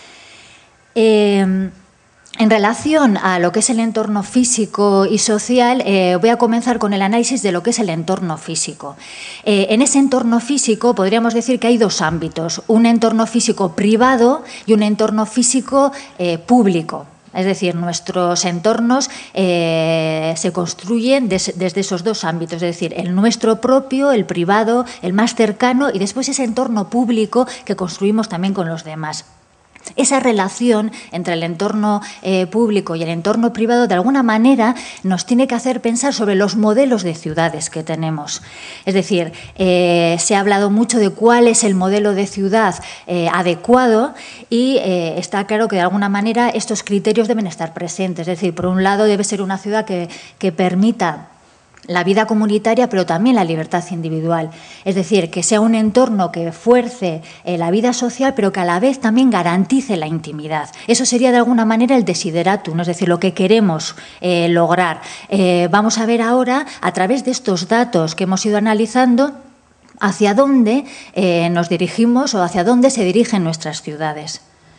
Eh, en relación a lo que es el entorno físico y social, eh, voy a comenzar con el análisis de lo que es el entorno físico. Eh, en ese entorno físico podríamos decir que hay dos ámbitos, un entorno físico privado y un entorno físico eh, público. Es decir, nuestros entornos eh, se construyen des, desde esos dos ámbitos, es decir, el nuestro propio, el privado, el más cercano y después ese entorno público que construimos también con los demás. Esa relación entre el entorno eh, público y el entorno privado, de alguna manera, nos tiene que hacer pensar sobre los modelos de ciudades que tenemos. Es decir, eh, se ha hablado mucho de cuál es el modelo de ciudad eh, adecuado y eh, está claro que, de alguna manera, estos criterios deben estar presentes. Es decir, por un lado, debe ser una ciudad que, que permita la vida comunitaria, pero también la libertad individual. Es decir, que sea un entorno que fuerce eh, la vida social, pero que a la vez también garantice la intimidad. Eso sería de alguna manera el desideratum, es decir, lo que queremos eh, lograr. Eh, vamos a ver ahora, a través de estos datos que hemos ido analizando, hacia dónde eh, nos dirigimos o hacia dónde se dirigen nuestras ciudades.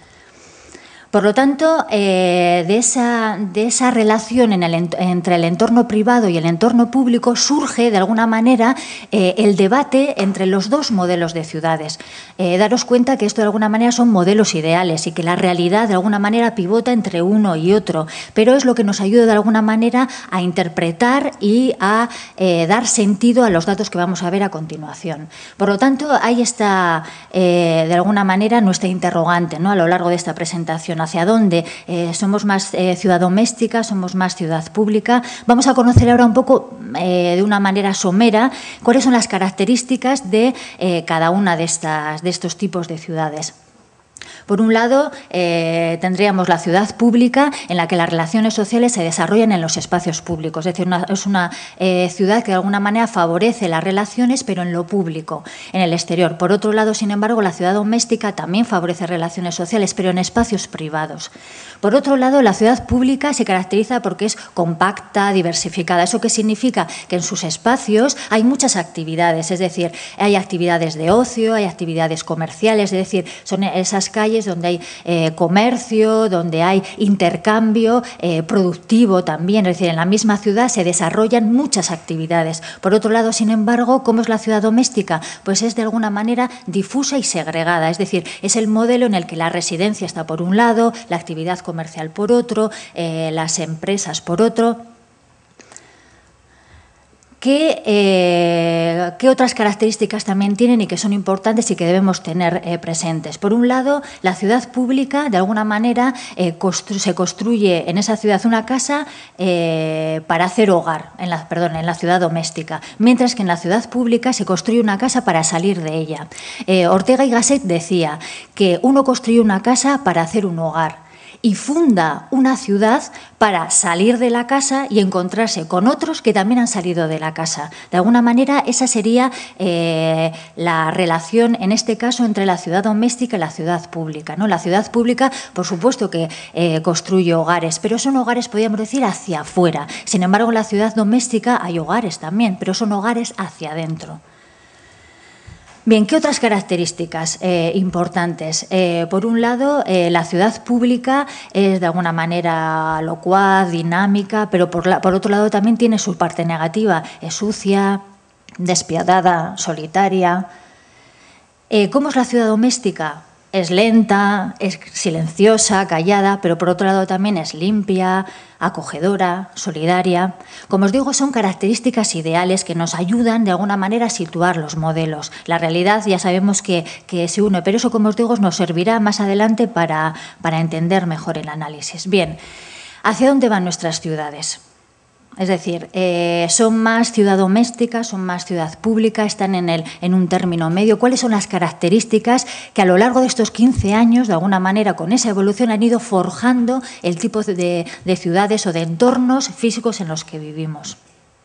Por lo tanto, eh, de, esa, de esa relación en el, entre el entorno privado y el entorno público surge, de alguna manera, eh, el debate entre los dos modelos de ciudades. Eh, daros cuenta que esto, de alguna manera, son modelos ideales y que la realidad, de alguna manera, pivota entre uno y otro, pero es lo que nos ayuda, de alguna manera, a interpretar y a eh, dar sentido a los datos que vamos a ver a continuación. Por lo tanto, ahí está, eh, de alguna manera, nuestra interrogante, ¿no?, a lo largo de esta presentación. Hacia dónde eh, somos más eh, ciudad doméstica, somos más ciudad pública. Vamos a conocer ahora un poco, eh, de una manera somera, cuáles son las características de eh, cada una de, estas, de estos tipos de ciudades. Por un lado, eh, tendríamos la ciudad pública, en la que las relaciones sociales se desarrollan en los espacios públicos. Es decir, una, es una eh, ciudad que de alguna manera favorece las relaciones, pero en lo público, en el exterior. Por otro lado, sin embargo, la ciudad doméstica también favorece relaciones sociales, pero en espacios privados. Por otro lado, la ciudad pública se caracteriza porque es compacta, diversificada. ¿Eso qué significa? Que en sus espacios hay muchas actividades, es decir, hay actividades de ocio, hay actividades comerciales, es decir, son esas calles calles donde hay eh, comercio, donde hay intercambio eh, productivo también. Es decir, en la misma ciudad se desarrollan muchas actividades. Por otro lado, sin embargo, ¿cómo es la ciudad doméstica? Pues es de alguna manera difusa y segregada. Es decir, es el modelo en el que la residencia está por un lado, la actividad comercial por otro, eh, las empresas por otro. ¿Qué, eh, ¿Qué otras características también tienen y que son importantes y que debemos tener eh, presentes? Por un lado, la ciudad pública, de alguna manera, eh, constru se construye en esa ciudad una casa eh, para hacer hogar, en la, perdón, en la ciudad doméstica, mientras que en la ciudad pública se construye una casa para salir de ella. Eh, Ortega y Gasset decía que uno construye una casa para hacer un hogar y funda una ciudad para salir de la casa y encontrarse con otros que también han salido de la casa. De alguna manera, esa sería eh, la relación, en este caso, entre la ciudad doméstica y la ciudad pública, ¿no? La ciudad pública, por supuesto que eh, construye hogares, pero son hogares, podríamos decir, hacia afuera. Sin embargo, en la ciudad doméstica hay hogares también, pero son hogares hacia adentro. Bien, ¿qué otras características eh, importantes? Eh, por un lado, eh, la ciudad pública es de alguna manera locuaz, dinámica, pero por, la, por otro lado también tiene su parte negativa. Es sucia, despiadada, solitaria. Eh, ¿Cómo es la ciudad doméstica? Es lenta, es silenciosa, callada, pero por otro lado también es limpia, acogedora, solidaria. Como os digo, son características ideales que nos ayudan de alguna manera a situar los modelos. La realidad ya sabemos que, que se une, pero eso, como os digo, nos servirá más adelante para, para entender mejor el análisis. Bien, ¿hacia dónde van nuestras ciudades? Es decir, eh, son más ciudad doméstica, son más ciudad pública, están en, el, en un término medio. ¿Cuáles son las características que a lo largo de estos quince años, de alguna manera, con esa evolución, han ido forjando el tipo de, de ciudades o de entornos físicos en los que vivimos?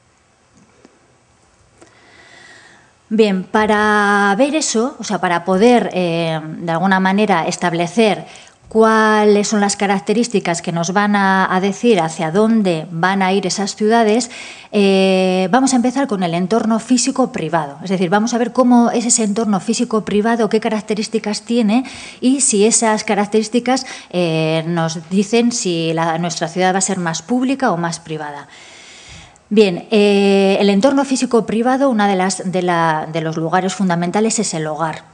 Bien, para ver eso, o sea, para poder, eh, de alguna manera, establecer cuáles son las características que nos van a, a decir hacia dónde van a ir esas ciudades, eh, vamos a empezar con el entorno físico privado. Es decir, vamos a ver cómo es ese entorno físico privado, qué características tiene y si esas características eh, nos dicen si la, nuestra ciudad va a ser más pública o más privada. Bien, eh, el entorno físico privado, uno de, las, de, la, de los lugares fundamentales es el hogar.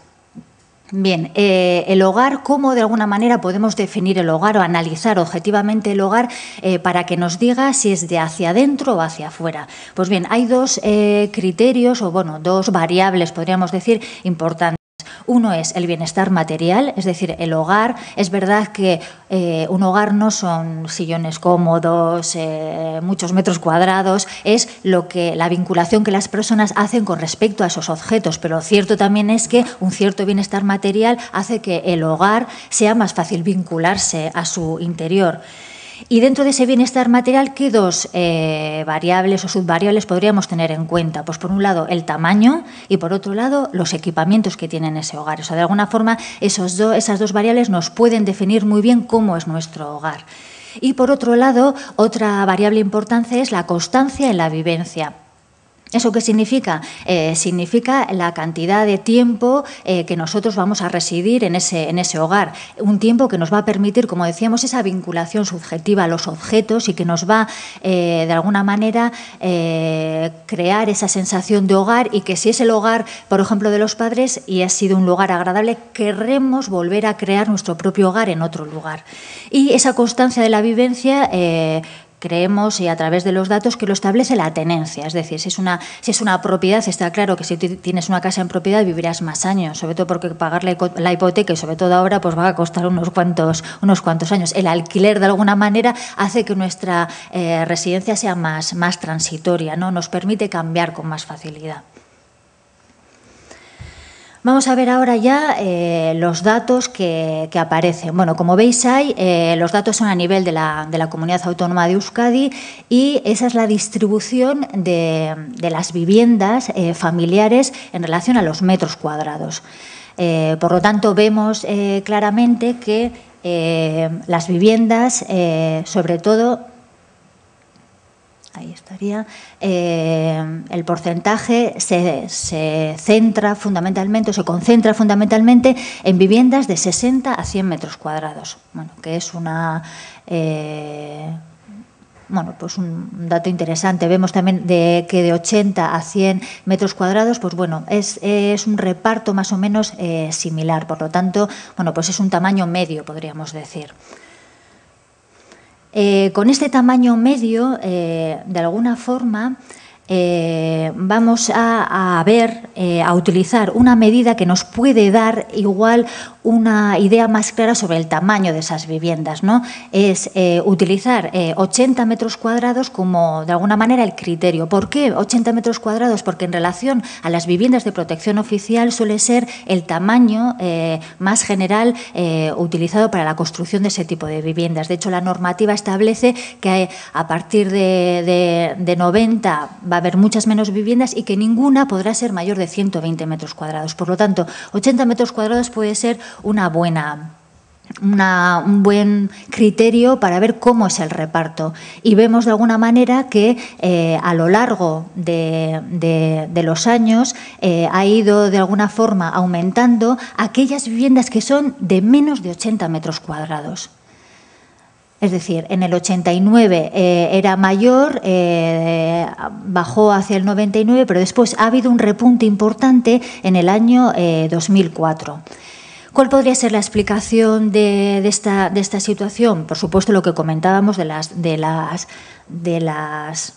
Bien, eh, el hogar, ¿cómo de alguna manera podemos definir el hogar o analizar objetivamente el hogar eh, para que nos diga si es de hacia adentro o hacia afuera? Pues bien, hay dos eh, criterios o, bueno, dos variables, podríamos decir, importantes. Uno es el bienestar material, es decir, el hogar. Es verdad que eh, un hogar no son sillones cómodos, eh, muchos metros cuadrados, es lo que, la vinculación que las personas hacen con respecto a esos objetos, pero cierto también es que un cierto bienestar material hace que el hogar sea más fácil vincularse a su interior. Y dentro de ese bienestar material, ¿qué dos eh, variables o subvariables podríamos tener en cuenta? Pues por un lado el tamaño y por otro lado los equipamientos que tiene ese hogar. O sea, de alguna forma esos do, esas dos variables nos pueden definir muy bien cómo es nuestro hogar. Y por otro lado, otra variable importante es la constancia en la vivencia. ¿Eso qué significa? Eh, significa la cantidad de tiempo eh, que nosotros vamos a residir en ese, en ese hogar. Un tiempo que nos va a permitir, como decíamos, esa vinculación subjetiva a los objetos y que nos va, eh, de alguna manera, eh, crear esa sensación de hogar y que si es el hogar, por ejemplo, de los padres y ha sido un lugar agradable, querremos volver a crear nuestro propio hogar en otro lugar. Y esa constancia de la vivencia eh, creemos, y a través de los datos, que lo establece la tenencia. Es decir, si es una, si es una propiedad, está claro que si tienes una casa en propiedad vivirás más años, sobre todo porque pagar la hipoteca, y sobre todo ahora, pues va a costar unos cuantos, unos cuantos años. El alquiler, de alguna manera, hace que nuestra eh, residencia sea más, más transitoria, ¿no? Nos permite cambiar con más facilidad. Vamos a ver ahora ya eh, los datos que, que aparecen. Bueno, como veis ahí, eh, los datos son a nivel de la, de la Comunidad Autónoma de Euskadi y esa es la distribución de, de las viviendas eh, familiares en relación a los metros cuadrados. Eh, por lo tanto, vemos eh, claramente que eh, las viviendas, eh, sobre todo, ahí estaría, eh, el porcentaje se, se centra fundamentalmente, o se concentra fundamentalmente en viviendas de sesenta a cien metros cuadrados, bueno, que es una... Eh, Bueno, pues un dato interesante. Vemos también de que de ochenta a cien metros cuadrados, pues bueno, es, es un reparto más o menos eh, similar. Por lo tanto, bueno, pues es un tamaño medio, podríamos decir. Eh, con este tamaño medio, eh, de alguna forma, eh, vamos a, a ver, eh, a utilizar una medida que nos puede dar igual una idea más clara sobre el tamaño de esas viviendas, ¿no? Es eh, utilizar eh, ochenta metros cuadrados como, de alguna manera, el criterio. ¿Por qué ochenta metros cuadrados? Porque en relación a las viviendas de protección oficial suele ser el tamaño eh, más general eh, utilizado para la construcción de ese tipo de viviendas. De hecho, la normativa establece que a partir de, de, de noventa va a haber muchas menos viviendas y que ninguna podrá ser mayor de ciento veinte metros cuadrados. Por lo tanto, ochenta metros cuadrados puede ser una buena, una, un buen criterio para ver cómo es el reparto. Y vemos de alguna manera que eh, a lo largo de, de, de los años eh, ha ido de alguna forma aumentando aquellas viviendas que son de menos de ochenta metros cuadrados. Es decir, en el ochenta y nueve eh, era mayor, eh, bajó hacia el noventa y nueve, pero después ha habido un repunte importante en el año eh, dos mil cuatro. ¿Cuál podría ser la explicación de, de, esta, de esta situación? Por supuesto, lo que comentábamos de las, de las, de las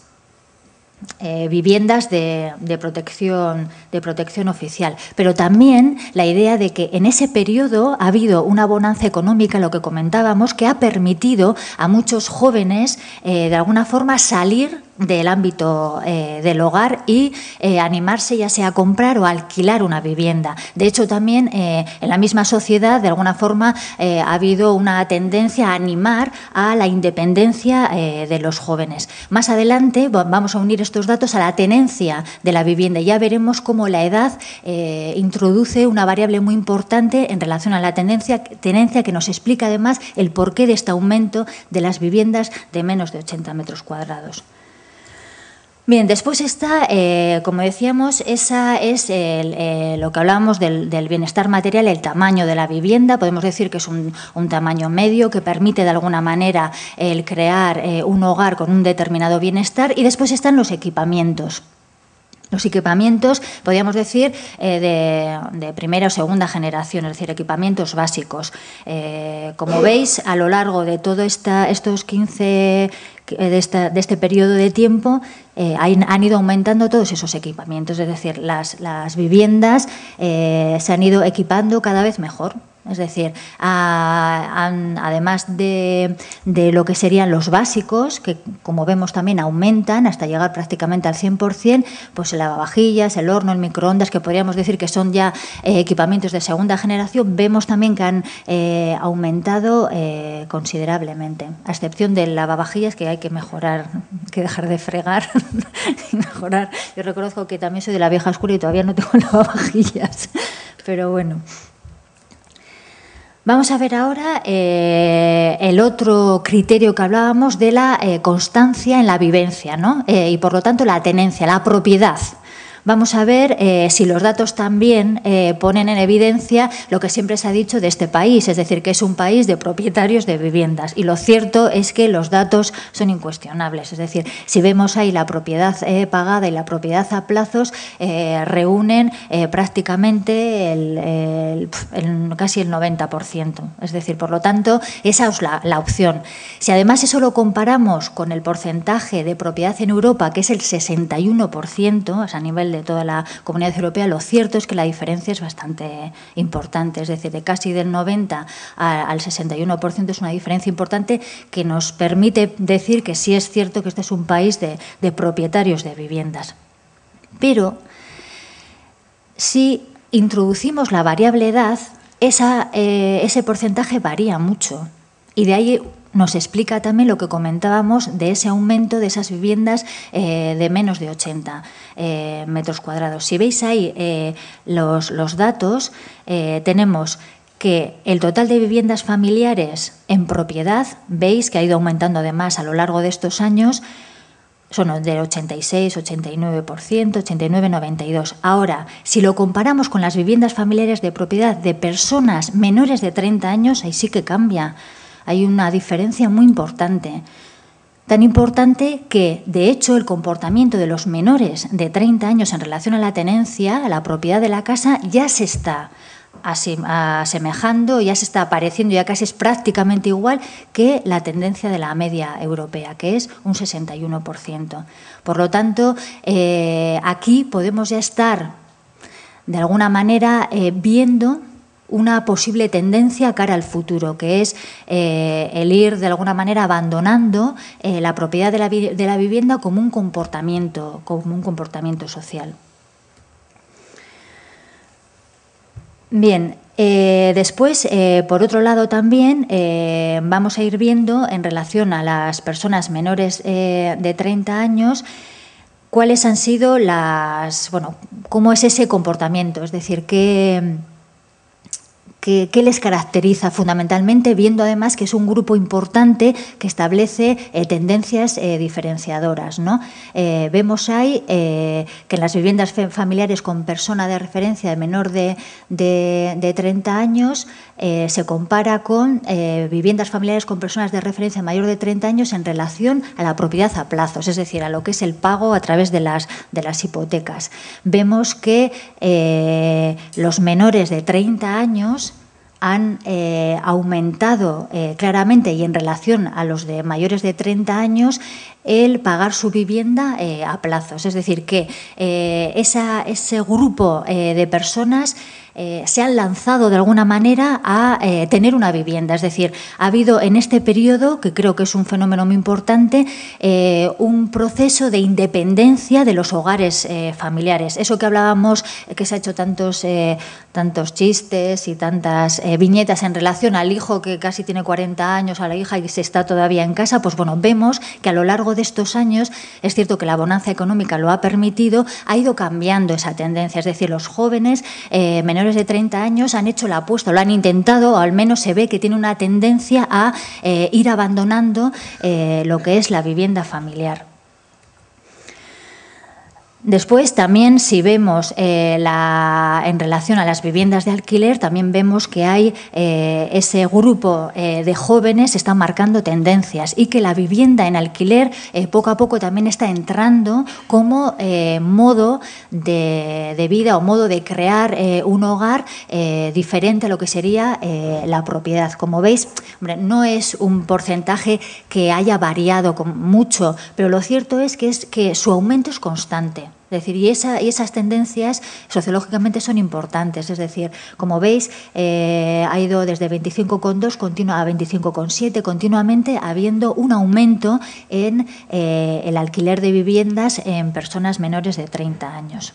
eh, viviendas de, de, protección, de protección oficial, pero también la idea de que en ese periodo ha habido una bonanza económica, lo que comentábamos, que ha permitido a muchos jóvenes eh, de alguna forma salir del ámbito eh, del hogar y eh, animarse ya sea a comprar o a alquilar una vivienda. De hecho, también eh, en la misma sociedad, de alguna forma, eh, ha habido una tendencia a animar a la independencia eh, de los jóvenes. Más adelante vamos a unir estos datos a la tenencia de la vivienda y ya veremos cómo la edad eh, introduce una variable muy importante en relación a la tendencia, tenencia que nos explica además el porqué de este aumento de las viviendas de menos de ochenta metros cuadrados. Bien, después está, eh, como decíamos, esa es el, eh, lo que hablábamos del, del bienestar material, el tamaño de la vivienda. Podemos decir que es un, un tamaño medio que permite de alguna manera el crear eh, un hogar con un determinado bienestar. Y después están los equipamientos. Los equipamientos, podríamos decir, eh, de, de primera o segunda generación, es decir, equipamientos básicos. Eh, como veis, a lo largo de todos estos quince, de, esta, de este periodo de tiempo, eh, han, han ido aumentando todos esos equipamientos, es decir, las, las viviendas eh, se han ido equipando cada vez mejor. Es decir, a, a, además de, de lo que serían los básicos, que como vemos también aumentan hasta llegar prácticamente al cien por cien, pues el lavavajillas, el horno, el microondas, que podríamos decir que son ya eh, equipamientos de segunda generación, vemos también que han eh, aumentado eh, considerablemente, a excepción del lavavajillas, que hay que mejorar, que dejar de fregar y mejorar. Yo reconozco que también soy de la vieja escuela y todavía no tengo lavavajillas, pero bueno. Vamos a ver ahora eh, el otro criterio que hablábamos de la eh, constancia en la vivencia, ¿no? Eh, y por lo tanto la tenencia, la propiedad. Vamos a ver eh, si los datos también eh, ponen en evidencia lo que siempre se ha dicho de este país, es decir, que es un país de propietarios de viviendas. Y lo cierto es que los datos son incuestionables. Es decir, si vemos ahí la propiedad eh, pagada y la propiedad a plazos, eh, reúnen eh, prácticamente el, el, el, casi el noventa por ciento. Es decir, por lo tanto, esa es la, la opción. Si además eso lo comparamos con el porcentaje de propiedad en Europa, que es el sesenta y uno por ciento, o sea, a nivel de de toda la Comunidad Europea, lo cierto es que la diferencia es bastante importante, es decir, de casi del noventa al sesenta y uno por ciento es una diferencia importante que nos permite decir que sí es cierto que este es un país de, de propietarios de viviendas. Pero si introducimos la variable edad, esa, eh, ese porcentaje varía mucho y de ahí nos explica también lo que comentábamos de ese aumento de esas viviendas eh, de menos de ochenta eh, metros cuadrados. Si veis ahí eh, los, los datos, eh, tenemos que el total de viviendas familiares en propiedad, veis que ha ido aumentando además a lo largo de estos años, son del ochenta y seis, ochenta y nueve por ciento, ochenta y nueve, noventa y dos. Ahora, si lo comparamos con las viviendas familiares de propiedad de personas menores de treinta años, ahí sí que cambia. Hay una diferencia muy importante. Tan importante que, de hecho, el comportamiento de los menores de treinta años en relación a la tenencia, a la propiedad de la casa, ya se está asemejando, ya se está apareciendo, ya casi es prácticamente igual que la tendencia de la media europea, que es un sesenta y uno por ciento. Por lo tanto, eh, aquí podemos ya estar, de alguna manera, eh, viendo una posible tendencia cara al futuro, que es eh, el ir, de alguna manera, abandonando eh, la propiedad de la, de la vivienda como un comportamiento, como un comportamiento social. Bien, eh, después, eh, por otro lado también, eh, vamos a ir viendo en relación a las personas menores eh, de treinta años, cuáles han sido las, bueno, cómo es ese comportamiento, es decir, qué, qué, qué les caracteriza fundamentalmente, viendo además que es un grupo importante que establece eh, tendencias eh, diferenciadoras, ¿no? Eh, vemos ahí eh, que en las viviendas familiares con persona de referencia de menor de, de, de treinta años eh, se compara con eh, viviendas familiares con personas de referencia mayor de treinta años en relación a la propiedad a plazos, es decir, a lo que es el pago a través de las, de las hipotecas. Vemos que eh, los menores de treinta años han eh, aumentado eh, claramente, y en relación a los de mayores de treinta años, el pagar su vivienda eh, a plazos. Es decir, que eh, esa, ese grupo eh, de personas eh, se han lanzado de alguna manera a eh, tener una vivienda. Es decir, ha habido en este periodo, que creo que es un fenómeno muy importante, eh, un proceso de independencia de los hogares eh, familiares. Eso que hablábamos, que se ha hecho tantos, eh, tantos chistes y tantas eh, viñetas en relación al hijo que casi tiene cuarenta años, a la hija y se está todavía en casa, pues bueno, vemos que a lo largo de estos años, es cierto que la bonanza económica lo ha permitido, ha ido cambiando esa tendencia. Es decir, los jóvenes eh, menores de treinta años han hecho la apuesta, lo han intentado, o al menos se ve que tiene una tendencia a eh, ir abandonando eh, lo que es la vivienda familiar. Después, también, si vemos eh, la, en relación a las viviendas de alquiler, también vemos que hay eh, ese grupo eh, de jóvenes están marcando tendencias y que la vivienda en alquiler eh, poco a poco también está entrando como eh, modo de, de vida o modo de crear eh, un hogar eh, diferente a lo que sería eh, la propiedad. Como veis, hombre, no es un porcentaje que haya variado con mucho, pero lo cierto es que, es que su aumento es constante. Es decir, y, esa, y esas tendencias sociológicamente son importantes. Es decir, como veis, eh, ha ido desde veinticinco coma dos a veinticinco coma siete, continuamente habiendo un aumento en eh, el alquiler de viviendas en personas menores de treinta años.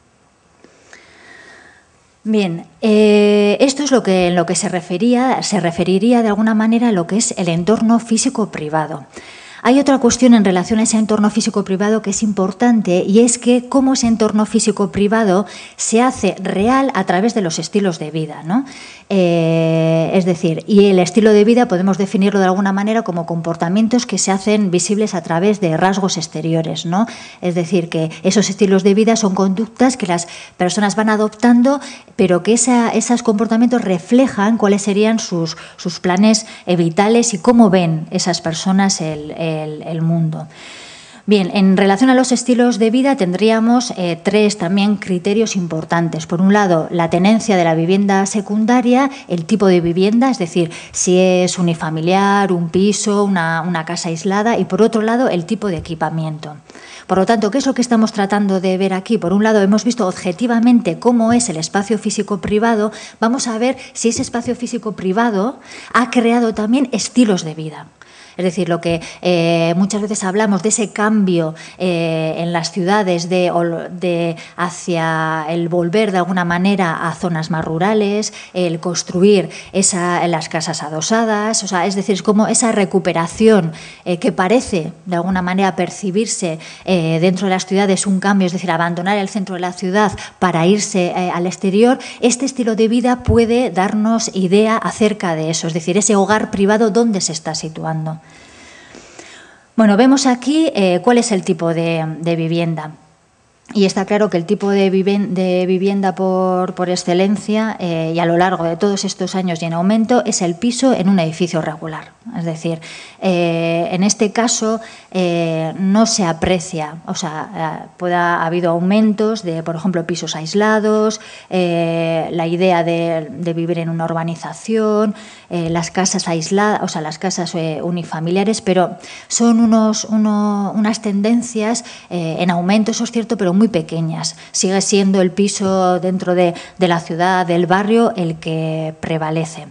Bien, eh, esto es lo que, en lo que se refería, se referiría de alguna manera a lo que es el entorno físico privado. Hay otra cuestión en relación a ese entorno físico-privado que es importante, y es que cómo ese entorno físico-privado se hace real a través de los estilos de vida, ¿no? Eh, es decir, y el estilo de vida podemos definirlo de alguna manera como comportamientos que se hacen visibles a través de rasgos exteriores, ¿no? Es decir, que esos estilos de vida son conductas que las personas van adoptando, pero que esa, esos comportamientos reflejan cuáles serían sus, sus planes vitales y cómo ven esas personas el, el El, el mundo. Bien, en relación a los estilos de vida tendríamos eh, tres también criterios importantes. Por un lado, la tenencia de la vivienda secundaria, el tipo de vivienda, es decir, si es unifamiliar, un piso, una, una casa aislada, y por otro lado, el tipo de equipamiento. Por lo tanto, ¿qué es lo que estamos tratando de ver aquí? Por un lado, hemos visto objetivamente cómo es el espacio físico privado. Vamos a ver si ese espacio físico privado ha creado también estilos de vida. Es decir, lo que eh, muchas veces hablamos de ese cambio eh, en las ciudades de, de hacia el volver de alguna manera a zonas más rurales, el construir esa, las casas adosadas, o sea, es decir, es como esa recuperación eh, que parece de alguna manera percibirse eh, dentro de las ciudades un cambio, es decir, abandonar el centro de la ciudad para irse eh, al exterior. Este estilo de vida puede darnos idea acerca de eso, es decir, ese hogar privado, ¿dónde se está situando? Bueno, vemos aquí eh, cuál es el tipo de, de vivienda. Y está claro que el tipo de vivienda por, por excelencia eh, y a lo largo de todos estos años y en aumento es el piso en un edificio regular. Es decir, eh, en este caso eh, no se aprecia, o sea, puede, ha habido aumentos de, por ejemplo, pisos aislados, eh, la idea de, de vivir en una urbanización, eh, las casas aisladas, o sea, las casas eh, unifamiliares, pero son unos, uno, unas tendencias eh, en aumento, eso es cierto, pero muy pequeñas. Sigue siendo el piso dentro de, de la ciudad, del barrio, el que prevalece.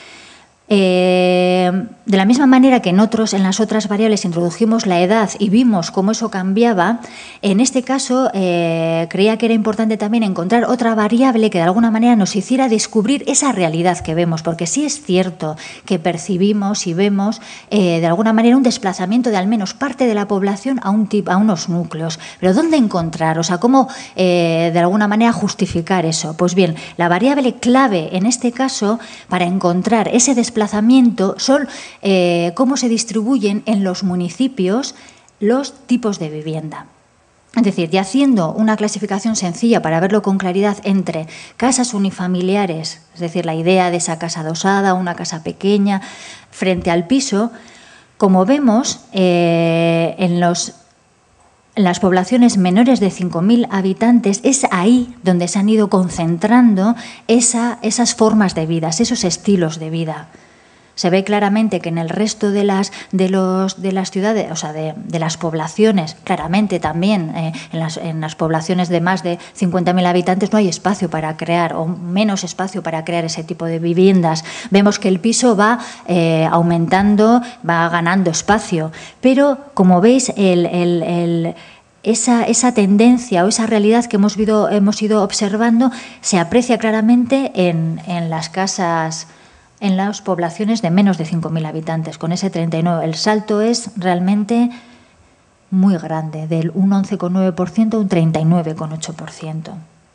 Eh, de la misma manera que en, otros, en las otras variables introdujimos la edad y vimos cómo eso cambiaba, en este caso eh, creía que era importante también encontrar otra variable que de alguna manera nos hiciera descubrir esa realidad que vemos, porque sí es cierto que percibimos y vemos eh, de alguna manera un desplazamiento de al menos parte de la población a, un tip, a unos núcleos. Pero ¿dónde encontrar? O sea, ¿cómo eh, de alguna manera justificar eso? Pues bien, la variable clave en este caso para encontrar ese desplazamiento son eh, cómo se distribuyen en los municipios los tipos de vivienda. Es decir, y haciendo una clasificación sencilla para verlo con claridad entre casas unifamiliares, es decir, la idea de esa casa adosada, una casa pequeña, frente al piso, como vemos eh, en los En las poblaciones menores de cinco mil habitantes, es ahí donde se han ido concentrando esa, esas formas de vida, esos estilos de vida. Se ve claramente que en el resto de las, de los, de las ciudades, o sea, de, de las poblaciones, claramente también eh, en, las, en las poblaciones de más de cincuenta mil habitantes no hay espacio para crear, o menos espacio para crear ese tipo de viviendas. Vemos que el piso va eh, aumentando, va ganando espacio, pero como veis, el, el, el Esa, esa tendencia o esa realidad que hemos ido, hemos ido observando se aprecia claramente en, en las casas, en las poblaciones de menos de cinco mil habitantes, con ese treinta y nueve. El salto es realmente muy grande, del un once coma nueve por ciento a un treinta y nueve coma ocho por ciento.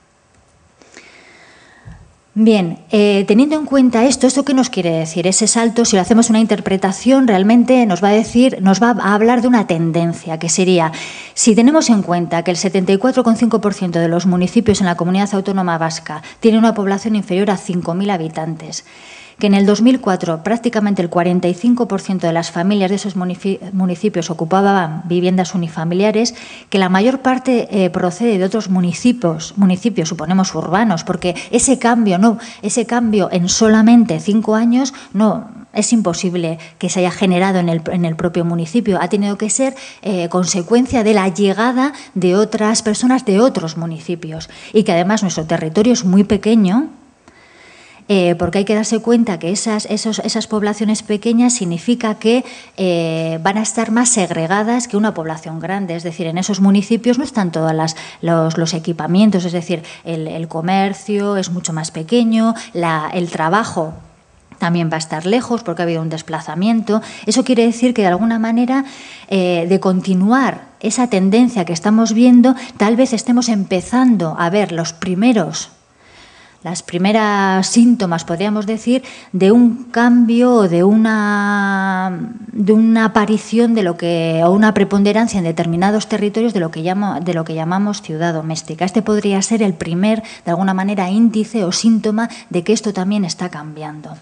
Bien, eh, teniendo en cuenta esto, ¿esto qué nos quiere decir? Ese salto, si lo hacemos una interpretación, realmente nos va a decir, nos va a hablar de una tendencia, que sería, si tenemos en cuenta que el setenta y cuatro coma cinco por ciento de los municipios en la Comunidad Autónoma Vasca tiene una población inferior a cinco mil habitantes, que en el dos mil cuatro prácticamente el cuarenta y cinco por ciento de las familias de esos municipios ocupaban viviendas unifamiliares, que la mayor parte eh, procede de otros municipios, municipios, suponemos urbanos, porque ese cambio, no, ese cambio en solamente cinco años no es imposible que se haya generado en el, en el propio municipio. Ha tenido que ser eh, consecuencia de la llegada de otras personas de otros municipios y que además nuestro territorio es muy pequeño. Eh, porque hay que darse cuenta que esas, esos, esas poblaciones pequeñas significa que eh, van a estar más segregadas que una población grande. Es decir, en esos municipios no están todos las, los, los equipamientos, es decir, el, el comercio es mucho más pequeño, la, el trabajo también va a estar lejos porque ha habido un desplazamiento. Eso quiere decir que de alguna manera eh, de continuar esa tendencia que estamos viendo, tal vez estemos empezando a ver los primeros Las primeras síntomas, podríamos decir, de un cambio o de una, de una aparición de lo que, o una preponderancia en determinados territorios de lo que llamo, de lo que llamamos ciudad doméstica. Este podría ser el primer, de alguna manera, índice o síntoma de que esto también está cambiando.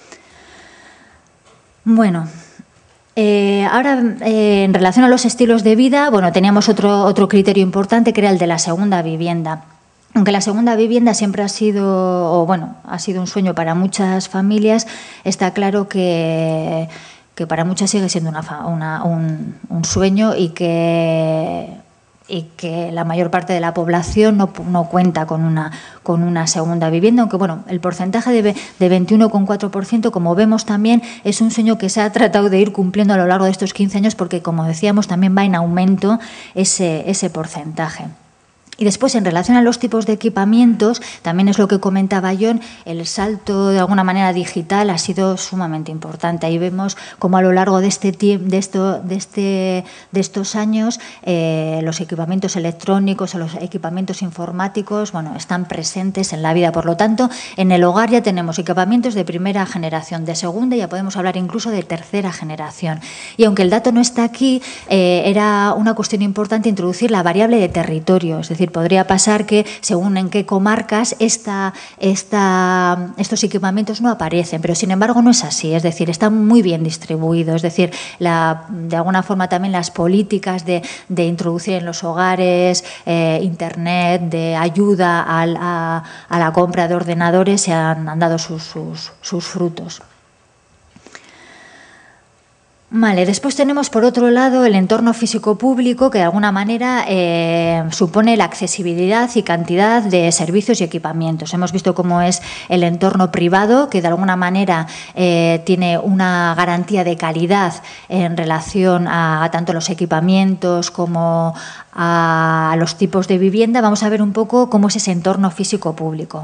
Bueno, eh, ahora eh, en relación a los estilos de vida, bueno, teníamos otro, otro criterio importante que era el de la segunda vivienda. Aunque la segunda vivienda siempre ha sido, o bueno, ha sido un sueño para muchas familias, está claro que, que para muchas sigue siendo una, una, un, un sueño y que, y que la mayor parte de la población no, no cuenta con una, con una segunda vivienda, aunque bueno, el porcentaje de, de veintiuno coma cuatro por ciento, como vemos también, es un sueño que se ha tratado de ir cumpliendo a lo largo de estos quince años porque, como decíamos, también va en aumento ese, ese porcentaje. Y después, en relación a los tipos de equipamientos, también es lo que comentaba John, el salto de alguna manera digital ha sido sumamente importante. Ahí vemos cómo a lo largo de este de esto, de este de estos años eh, los equipamientos electrónicos o los equipamientos informáticos, bueno, están presentes en la vida. Por lo tanto, en el hogar ya tenemos equipamientos de primera generación, de segunda, ya podemos hablar incluso de tercera generación. Y aunque el dato no está aquí, eh, era una cuestión importante introducir la variable de territorio. Es decir, podría pasar que según en qué comarcas esta, esta, estos equipamientos no aparecen, pero sin embargo no es así. Es decir, están muy bien distribuidos. Es decir, la, de alguna forma también las políticas de, de introducir en los hogares eh, Internet, de ayuda al, a, a la compra de ordenadores se han, han dado sus, sus, sus frutos. Vale, después tenemos por otro lado el entorno físico-público que de alguna manera eh, supone la accesibilidad y cantidad de servicios y equipamientos. Hemos visto cómo es el entorno privado que de alguna manera eh, tiene una garantía de calidad en relación a, a tanto los equipamientos como a los tipos de vivienda. Vamos a ver un poco cómo es ese entorno físico-público.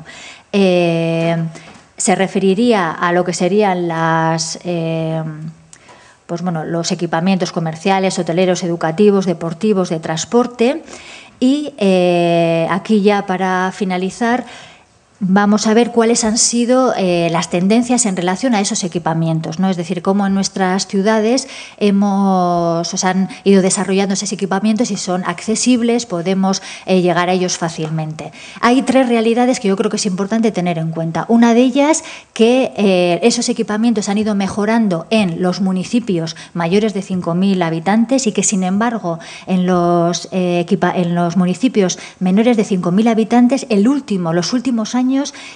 Eh, se referiría a lo que serían las... Eh, pues bueno, los equipamientos comerciales, hoteleros, educativos, deportivos, de transporte. Y eh, aquí ya para finalizar vamos a ver cuáles han sido eh, las tendencias en relación a esos equipamientos, ¿no? Es decir, cómo en nuestras ciudades hemos, o sea, han ido desarrollando esos equipamientos y son accesibles, podemos eh, llegar a ellos fácilmente. Hay tres realidades que yo creo que es importante tener en cuenta. Una de ellas, que eh, esos equipamientos han ido mejorando en los municipios mayores de cinco mil habitantes y que, sin embargo, en los, eh, equipa en los municipios menores de cinco mil habitantes, el último, los últimos años,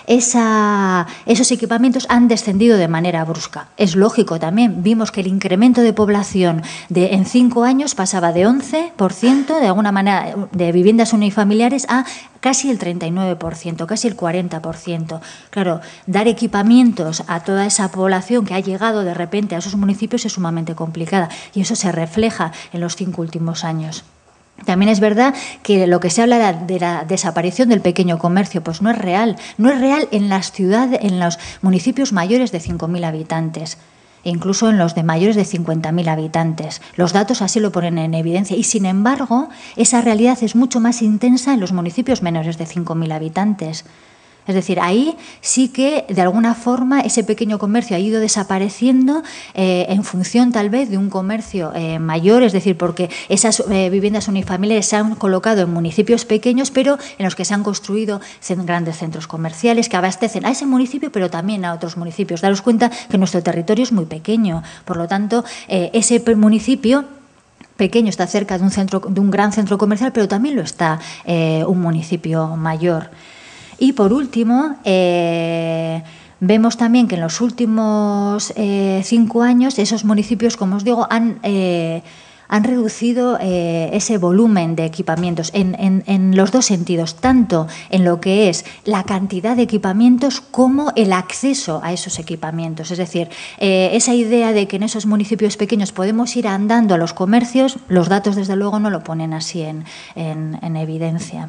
Esa, esos equipamientos han descendido de manera brusca. Es lógico también, vimos que el incremento de población de, en cinco años pasaba de once por ciento de alguna manera de viviendas unifamiliares a casi el treinta y nueve por ciento, casi el cuarenta por ciento. Claro, dar equipamientos a toda esa población que ha llegado de repente a esos municipios es sumamente complicada y eso se refleja en los cinco últimos años. También es verdad que lo que se habla de la desaparición del pequeño comercio, pues no es real. No es real en las ciudades, en los municipios mayores de cinco mil habitantes, e incluso en los de mayores de cincuenta mil habitantes. Los datos así lo ponen en evidencia y, sin embargo, esa realidad es mucho más intensa en los municipios menores de cinco mil habitantes. Es decir, ahí sí que, de alguna forma, ese pequeño comercio ha ido desapareciendo eh, en función, tal vez, de un comercio eh, mayor, es decir, porque esas eh, viviendas unifamiliares se han colocado en municipios pequeños, pero en los que se han construido grandes centros comerciales que abastecen a ese municipio, pero también a otros municipios. Daros cuenta que nuestro territorio es muy pequeño, por lo tanto, eh, ese municipio pequeño está cerca de un, centro, de un gran centro comercial, pero también lo está eh, un municipio mayor. Y, por último, eh, vemos también que en los últimos eh, cinco años esos municipios, como os digo, han, eh, han reducido eh, ese volumen de equipamientos en, en, en los dos sentidos, tanto en lo que es la cantidad de equipamientos como el acceso a esos equipamientos. Es decir, eh, esa idea de que en esos municipios pequeños podemos ir andando a los comercios, los datos, desde luego, no lo ponen así en, en, en evidencia.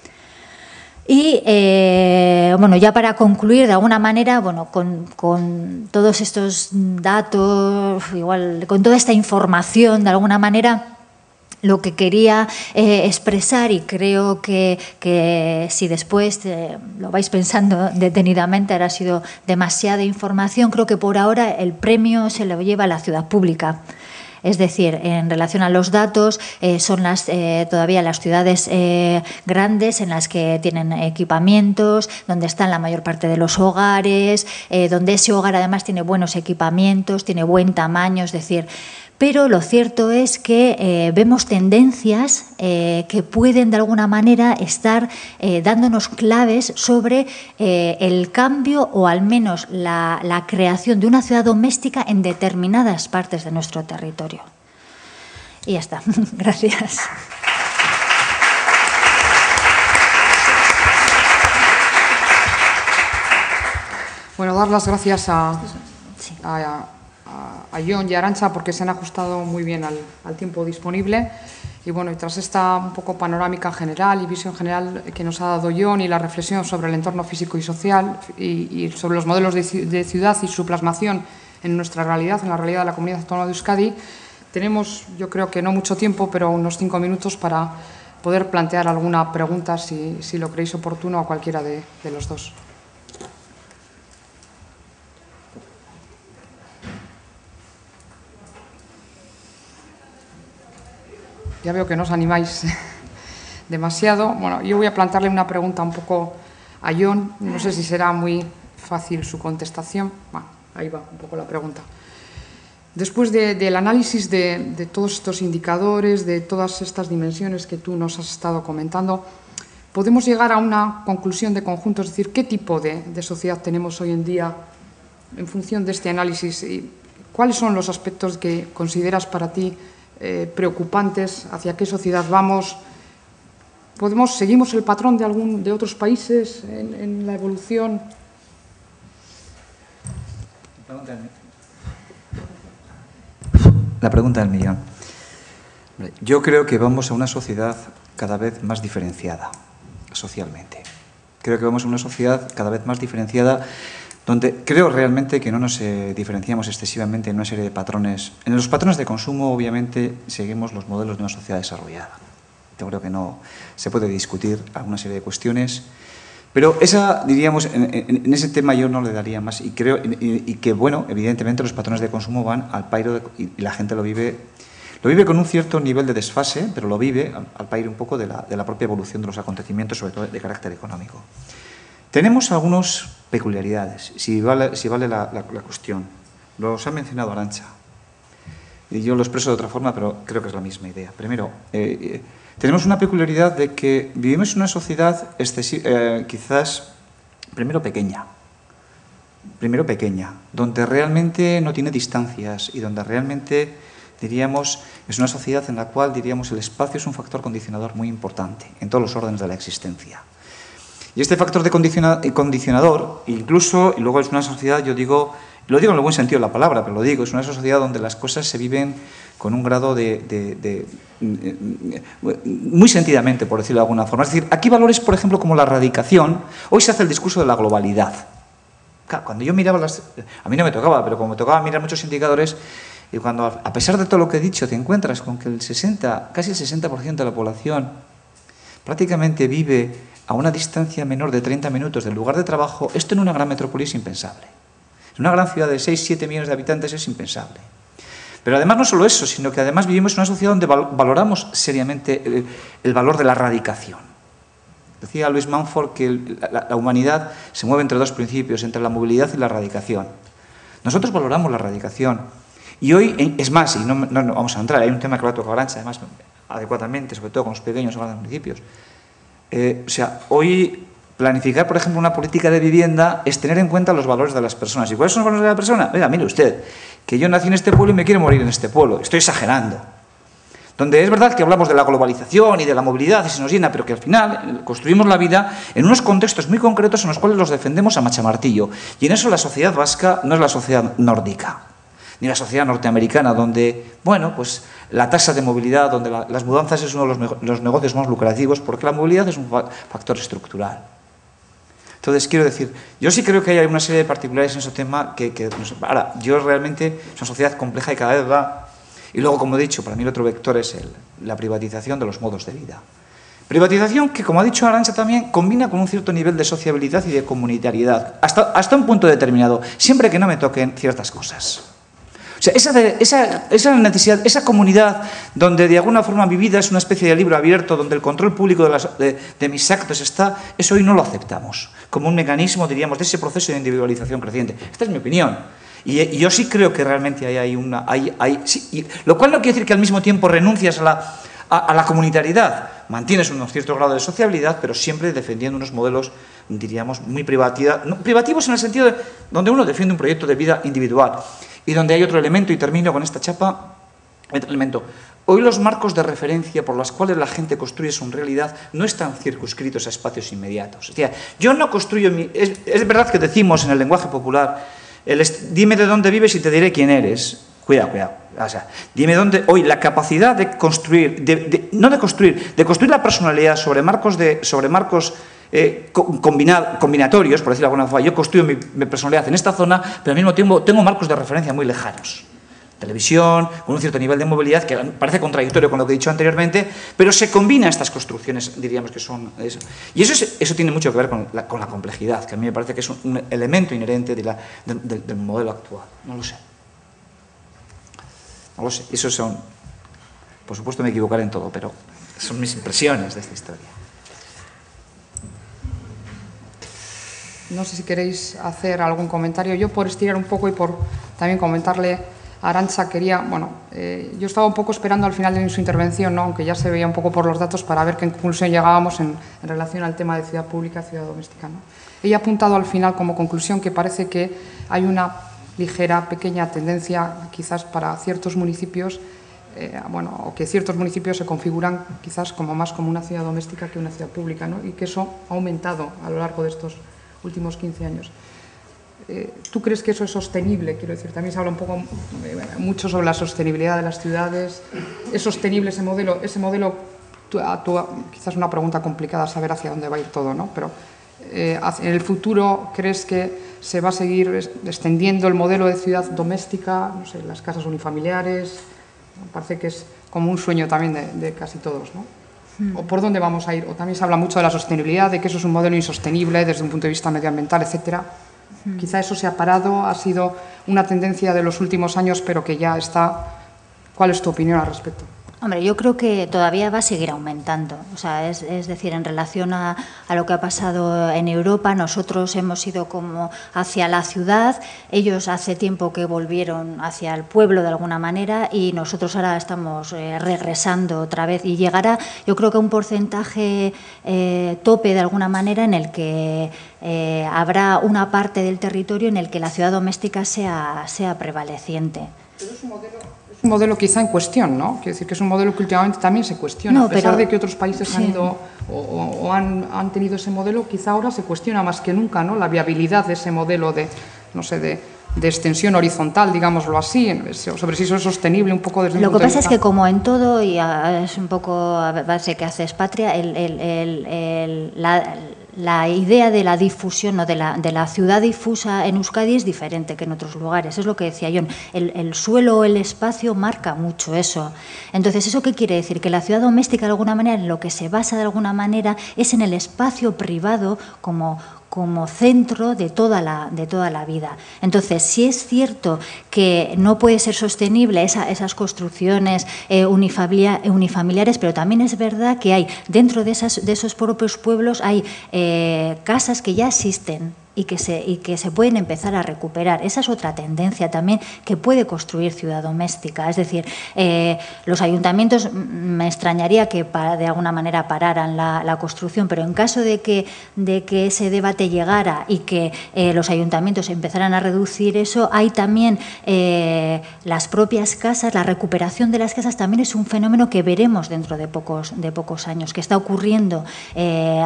Y, eh, bueno, ya para concluir, de alguna manera, bueno, con, con todos estos datos, igual, con toda esta información, de alguna manera, lo que quería eh, expresar, y creo que, que si después eh, lo vais pensando detenidamente, habrá sido demasiada información, creo que por ahora el premio se lo lleva a la ciudad pública. Es decir, en relación a los datos, eh, son las, eh, todavía las ciudades eh, grandes en las que tienen equipamientos, donde están la mayor parte de los hogares, eh, donde ese hogar además tiene buenos equipamientos, tiene buen tamaño, es decir... Pero lo cierto es que eh, vemos tendencias eh, que pueden de alguna manera estar eh, dándonos claves sobre eh, el cambio o al menos la, la creación de una ciudad doméstica en determinadas partes de nuestro territorio. Y ya está. Gracias. Bueno, dar las gracias a... Sí. a a John y a Arantxa porque se han ajustado muy bien al, al tiempo disponible Y bueno, y tras esta un poco panorámica general y visión general que nos ha dado Jon y la reflexión sobre el entorno físico y social y, y sobre los modelos de, de ciudad y su plasmación en nuestra realidad, en la realidad de la Comunidad Autónoma de Euskadi, tenemos, yo creo que no mucho tiempo, pero unos cinco minutos para poder plantear alguna pregunta, si, si lo creéis oportuno, a cualquiera de, de los dos. Ya veo que no os animáis demasiado. Bueno, yo voy a plantearle una pregunta un poco a Jon. No sé si será muy fácil su contestación. Bueno, ahí va un poco la pregunta. Después de, del análisis de, de todos estos indicadores, de todas estas dimensiones que tú nos has estado comentando, podemos llegar a una conclusión de conjunto, es decir, ¿qué tipo de, de sociedad tenemos hoy en día en función de este análisis? ¿Y cuáles son los aspectos que consideras para ti Eh, preocupantes? ¿Hacia qué sociedad vamos? ¿Podemos, seguimos el patrón de, algún, de otros países en, en la evolución? La pregunta del millón. Yo creo que vamos a una sociedad cada vez más diferenciada socialmente. Creo que vamos a una sociedad cada vez más diferenciada, donde creo realmente que no nos eh, diferenciamos excesivamente en una serie de patrones. En los patrones de consumo, obviamente, seguimos los modelos de una sociedad desarrollada. Yo creo que no se puede discutir alguna serie de cuestiones, pero esa, diríamos, en, en, en ese tema yo no le daría más. Y creo y, y que, bueno, evidentemente los patrones de consumo van al pairo de, y, y la gente lo vive, lo vive con un cierto nivel de desfase, pero lo vive al, al pairo un poco de la, de la propia evolución de los acontecimientos, sobre todo de carácter económico. Tenemos algunas peculiaridades, si vale, si vale la, la, la cuestión. Los ha mencionado Arantxa. Y yo lo expreso de otra forma, pero creo que es la misma idea. Primero, eh, eh, tenemos una peculiaridad de que vivimos en una sociedad eh, quizás, primero, pequeña. Primero, pequeña, donde realmente no tiene distancias y donde realmente, diríamos, es una sociedad en la cual, diríamos, el espacio es un factor condicionador muy importante en todos los órdenes de la existencia. Y este factor de condiciona, condicionador, incluso, y luego es una sociedad, yo digo, lo digo en el buen sentido de la palabra, pero lo digo, es una sociedad donde las cosas se viven con un grado de, de, de, de muy sentidamente, por decirlo de alguna forma. Es decir, aquí valores, por ejemplo, como la erradicación, hoy se hace el discurso de la globalidad. Claro, cuando yo miraba las... A mí no me tocaba, pero como me tocaba mirar muchos indicadores, y cuando, a pesar de todo lo que he dicho, te encuentras con que el sesenta, casi el sesenta por ciento de la población prácticamente vive a una distancia menor de treinta minutos del lugar de trabajo, esto en una gran metrópoli es impensable. En una gran ciudad de seis a siete millones de habitantes es impensable. Pero además no solo eso, sino que además vivimos en una sociedad donde valoramos seriamente el, el valor de la radicación. Decía Luis Manford que el, la, la humanidad se mueve entre dos principios, entre la movilidad y la radicación. Nosotros valoramos la radicación. Y hoy, es más, y no, no, no vamos a entrar, hay un tema que lo ha tocado Arantxa, además, adecuadamente, sobre todo con los pequeños o grandes municipios. Eh, o sea, hoy planificar, por ejemplo, una política de vivienda es tener en cuenta los valores de las personas. ¿Y cuáles son los valores de la persona? Oiga, mire usted, que yo nací en este pueblo y me quiero morir en este pueblo. Estoy exagerando. Donde es verdad que hablamos de la globalización y de la movilidad y se nos llena, pero que al final construimos la vida en unos contextos muy concretos en los cuales los defendemos a machamartillo. Y en eso la sociedad vasca no es la sociedad nórdica, ni la sociedad norteamericana, donde, bueno, pues la tasa de movilidad, donde la, las mudanzas es uno de los, los negocios más lucrativos, porque la movilidad es un factor estructural. Entonces, quiero decir, yo sí creo que hay una serie de particulares en ese tema que, que ahora, yo realmente, es una sociedad compleja y cada vez va, y luego, como he dicho, para mí el otro vector es el, la privatización de los modos de vida. Privatización que, como ha dicho Arantxa también, combina con un cierto nivel de sociabilidad y de comunitariedad, hasta, hasta un punto determinado, siempre que no me toquen ciertas cosas. O sea, esa, de, esa, esa necesidad, esa comunidad donde de alguna forma mi vida es una especie de libro abierto, donde el control público de, las, de, de mis actos está, eso hoy no lo aceptamos, como un mecanismo, diríamos, de ese proceso de individualización creciente. Esta es mi opinión. Y, y yo sí creo que realmente hay, hay una... Hay, hay, sí, y, lo cual no quiere decir que al mismo tiempo renuncias a la, a, a la comunitariedad. Mantienes un cierto grado de sociabilidad, pero siempre defendiendo unos modelos, diríamos, muy privativa, no, privativos en el sentido de donde uno defiende un proyecto de vida individual. Y donde hay otro elemento, y termino con esta chapa, otro elemento. Hoy los marcos de referencia por los cuales la gente construye su realidad no están circunscritos a espacios inmediatos. Es decir, yo no construyo... Mi, es, es verdad que decimos en el lenguaje popular, el, dime de dónde vives y te diré quién eres. Cuidado, cuidado. O sea, dime dónde hoy la capacidad de construir, de, de, no de construir, de construir la personalidad sobre marcos, de, sobre marcos eh, combina, combinatorios, por decirlo de alguna forma. Yo construyo mi, mi personalidad en esta zona, pero al mismo tiempo tengo marcos de referencia muy lejanos. Televisión, con un cierto nivel de movilidad que parece contradictorio con lo que he dicho anteriormente, pero se combina estas construcciones, diríamos que son eso. Y eso, es, eso tiene mucho que ver con la, con la complejidad, que a mí me parece que es un, un elemento inherente de la, de, de, del modelo actual. No lo sé. No lo sé. Esos son, por supuesto me equivocaré en todo, pero son mis impresiones de esta historia. No sé si queréis hacer algún comentario. Yo, por estirar un poco y por también comentarle a Arantxa, quería, bueno, eh, yo estaba un poco esperando al final de su intervención, ¿no? Aunque ya se veía un poco por los datos, para ver qué conclusión llegábamos en, en relación al tema de ciudad pública y ciudad doméstica, ¿no? Ella ha apuntado al final como conclusión que parece que hay una ligera, pequeña tendencia, quizás para ciertos municipios, eh, bueno, o que ciertos municipios se configuran quizás como más como una ciudad doméstica que una ciudad pública, ¿no? Y que eso ha aumentado a lo largo de estos últimos quince años. Eh, ¿Tú crees que eso es sostenible? Quiero decir, también se habla un poco, eh, mucho sobre la sostenibilidad de las ciudades. ¿Es sostenible ese modelo? Ese modelo, tú, tú, quizás una pregunta complicada saber hacia dónde va a ir todo, ¿no? Pero eh, en el futuro, ¿crees que se va a seguir extendiendo el modelo de ciudad doméstica? No sé, las casas unifamiliares. Me parece que es como un sueño también de, de casi todos, ¿no? ¿O por dónde vamos a ir? O también se habla mucho de la sostenibilidad, de que eso es un modelo insostenible desde un punto de vista medioambiental, etcétera. Mm. Quizá eso se ha parado, ha sido una tendencia de los últimos años, pero que ya está. ¿Cuál es tu opinión al respecto? Hombre, yo creo que todavía va a seguir aumentando. O sea, es, es decir, en relación a, a lo que ha pasado en Europa, nosotros hemos ido como hacia la ciudad, ellos hace tiempo que volvieron hacia el pueblo de alguna manera y nosotros ahora estamos eh, regresando otra vez y llegará, yo creo que a un porcentaje eh, tope de alguna manera en el que eh, habrá una parte del territorio en el que la ciudad doméstica sea, sea prevaleciente. Pero es un modelo... un modelo quizá en cuestión, ¿no? Quiero decir que es un modelo que últimamente también se cuestiona. No, a pesar pero, de que otros países sí. han ido o, o, o han, han tenido ese modelo, quizá ahora se cuestiona más que nunca, ¿no? La viabilidad de ese modelo de, no sé, de, de extensión horizontal, digámoslo así, sobre si eso es sostenible un poco desde Lo un que punto pasa de vista. Es que como en todo, y es un poco a base que haces patria, el, el, el, el, la, la idea de la difusión o de la, de la ciudad difusa en Euskadi es diferente que en otros lugares. Es lo que decía Jon, el, el suelo o el espacio marca mucho eso. Entonces, ¿eso qué quiere decir? Que la ciudad doméstica, de alguna manera, en lo que se basa de alguna manera es en el espacio privado como como centro de toda la, de toda la vida. Entonces, sí es cierto que no puede ser sostenible esa, esas construcciones eh, unifamiliares, pero también es verdad que hay dentro de, esas, de esos propios pueblos hay eh, casas que ya existen y que, se, y que se pueden empezar a recuperar. Esa es otra tendencia también que puede construir ciudad doméstica. Es decir, eh, los ayuntamientos, me extrañaría que para, de alguna manera pararan la, la construcción, pero en caso de que, de que ese debate llegara y que eh, los ayuntamientos empezaran a reducir eso, hay también eh, las propias casas, la recuperación de las casas también es un fenómeno que veremos dentro de pocos, de pocos años, que está ocurriendo eh,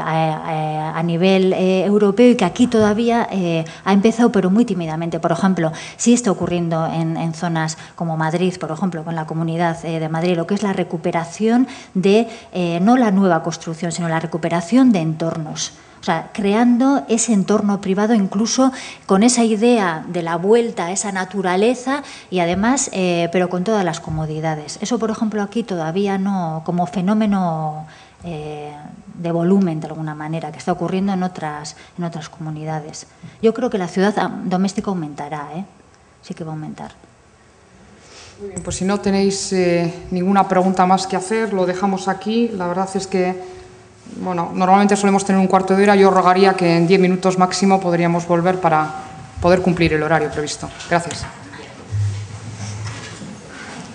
a, a, a nivel eh, europeo y que aquí todavía Eh, ha empezado, pero muy tímidamente. Por ejemplo, sí está ocurriendo en, en zonas como Madrid, por ejemplo, con la Comunidad eh, de Madrid, lo que es la recuperación de, eh, no la nueva construcción, sino la recuperación de entornos. O sea, creando ese entorno privado, incluso con esa idea de la vuelta a esa naturaleza y además, eh, pero con todas las comodidades. Eso, por ejemplo, aquí todavía no, como fenómeno eh, de volumen, de alguna manera, que está ocurriendo en otras, en otras comunidades. Yo creo que la ciudad doméstica aumentará, ¿eh? Sí que va a aumentar. Muy bien, pues si no tenéis eh, ninguna pregunta más que hacer, lo dejamos aquí. La verdad es que, bueno, normalmente solemos tener un cuarto de hora. Yo rogaría que en diez minutos máximo podríamos volver para poder cumplir el horario previsto. Gracias.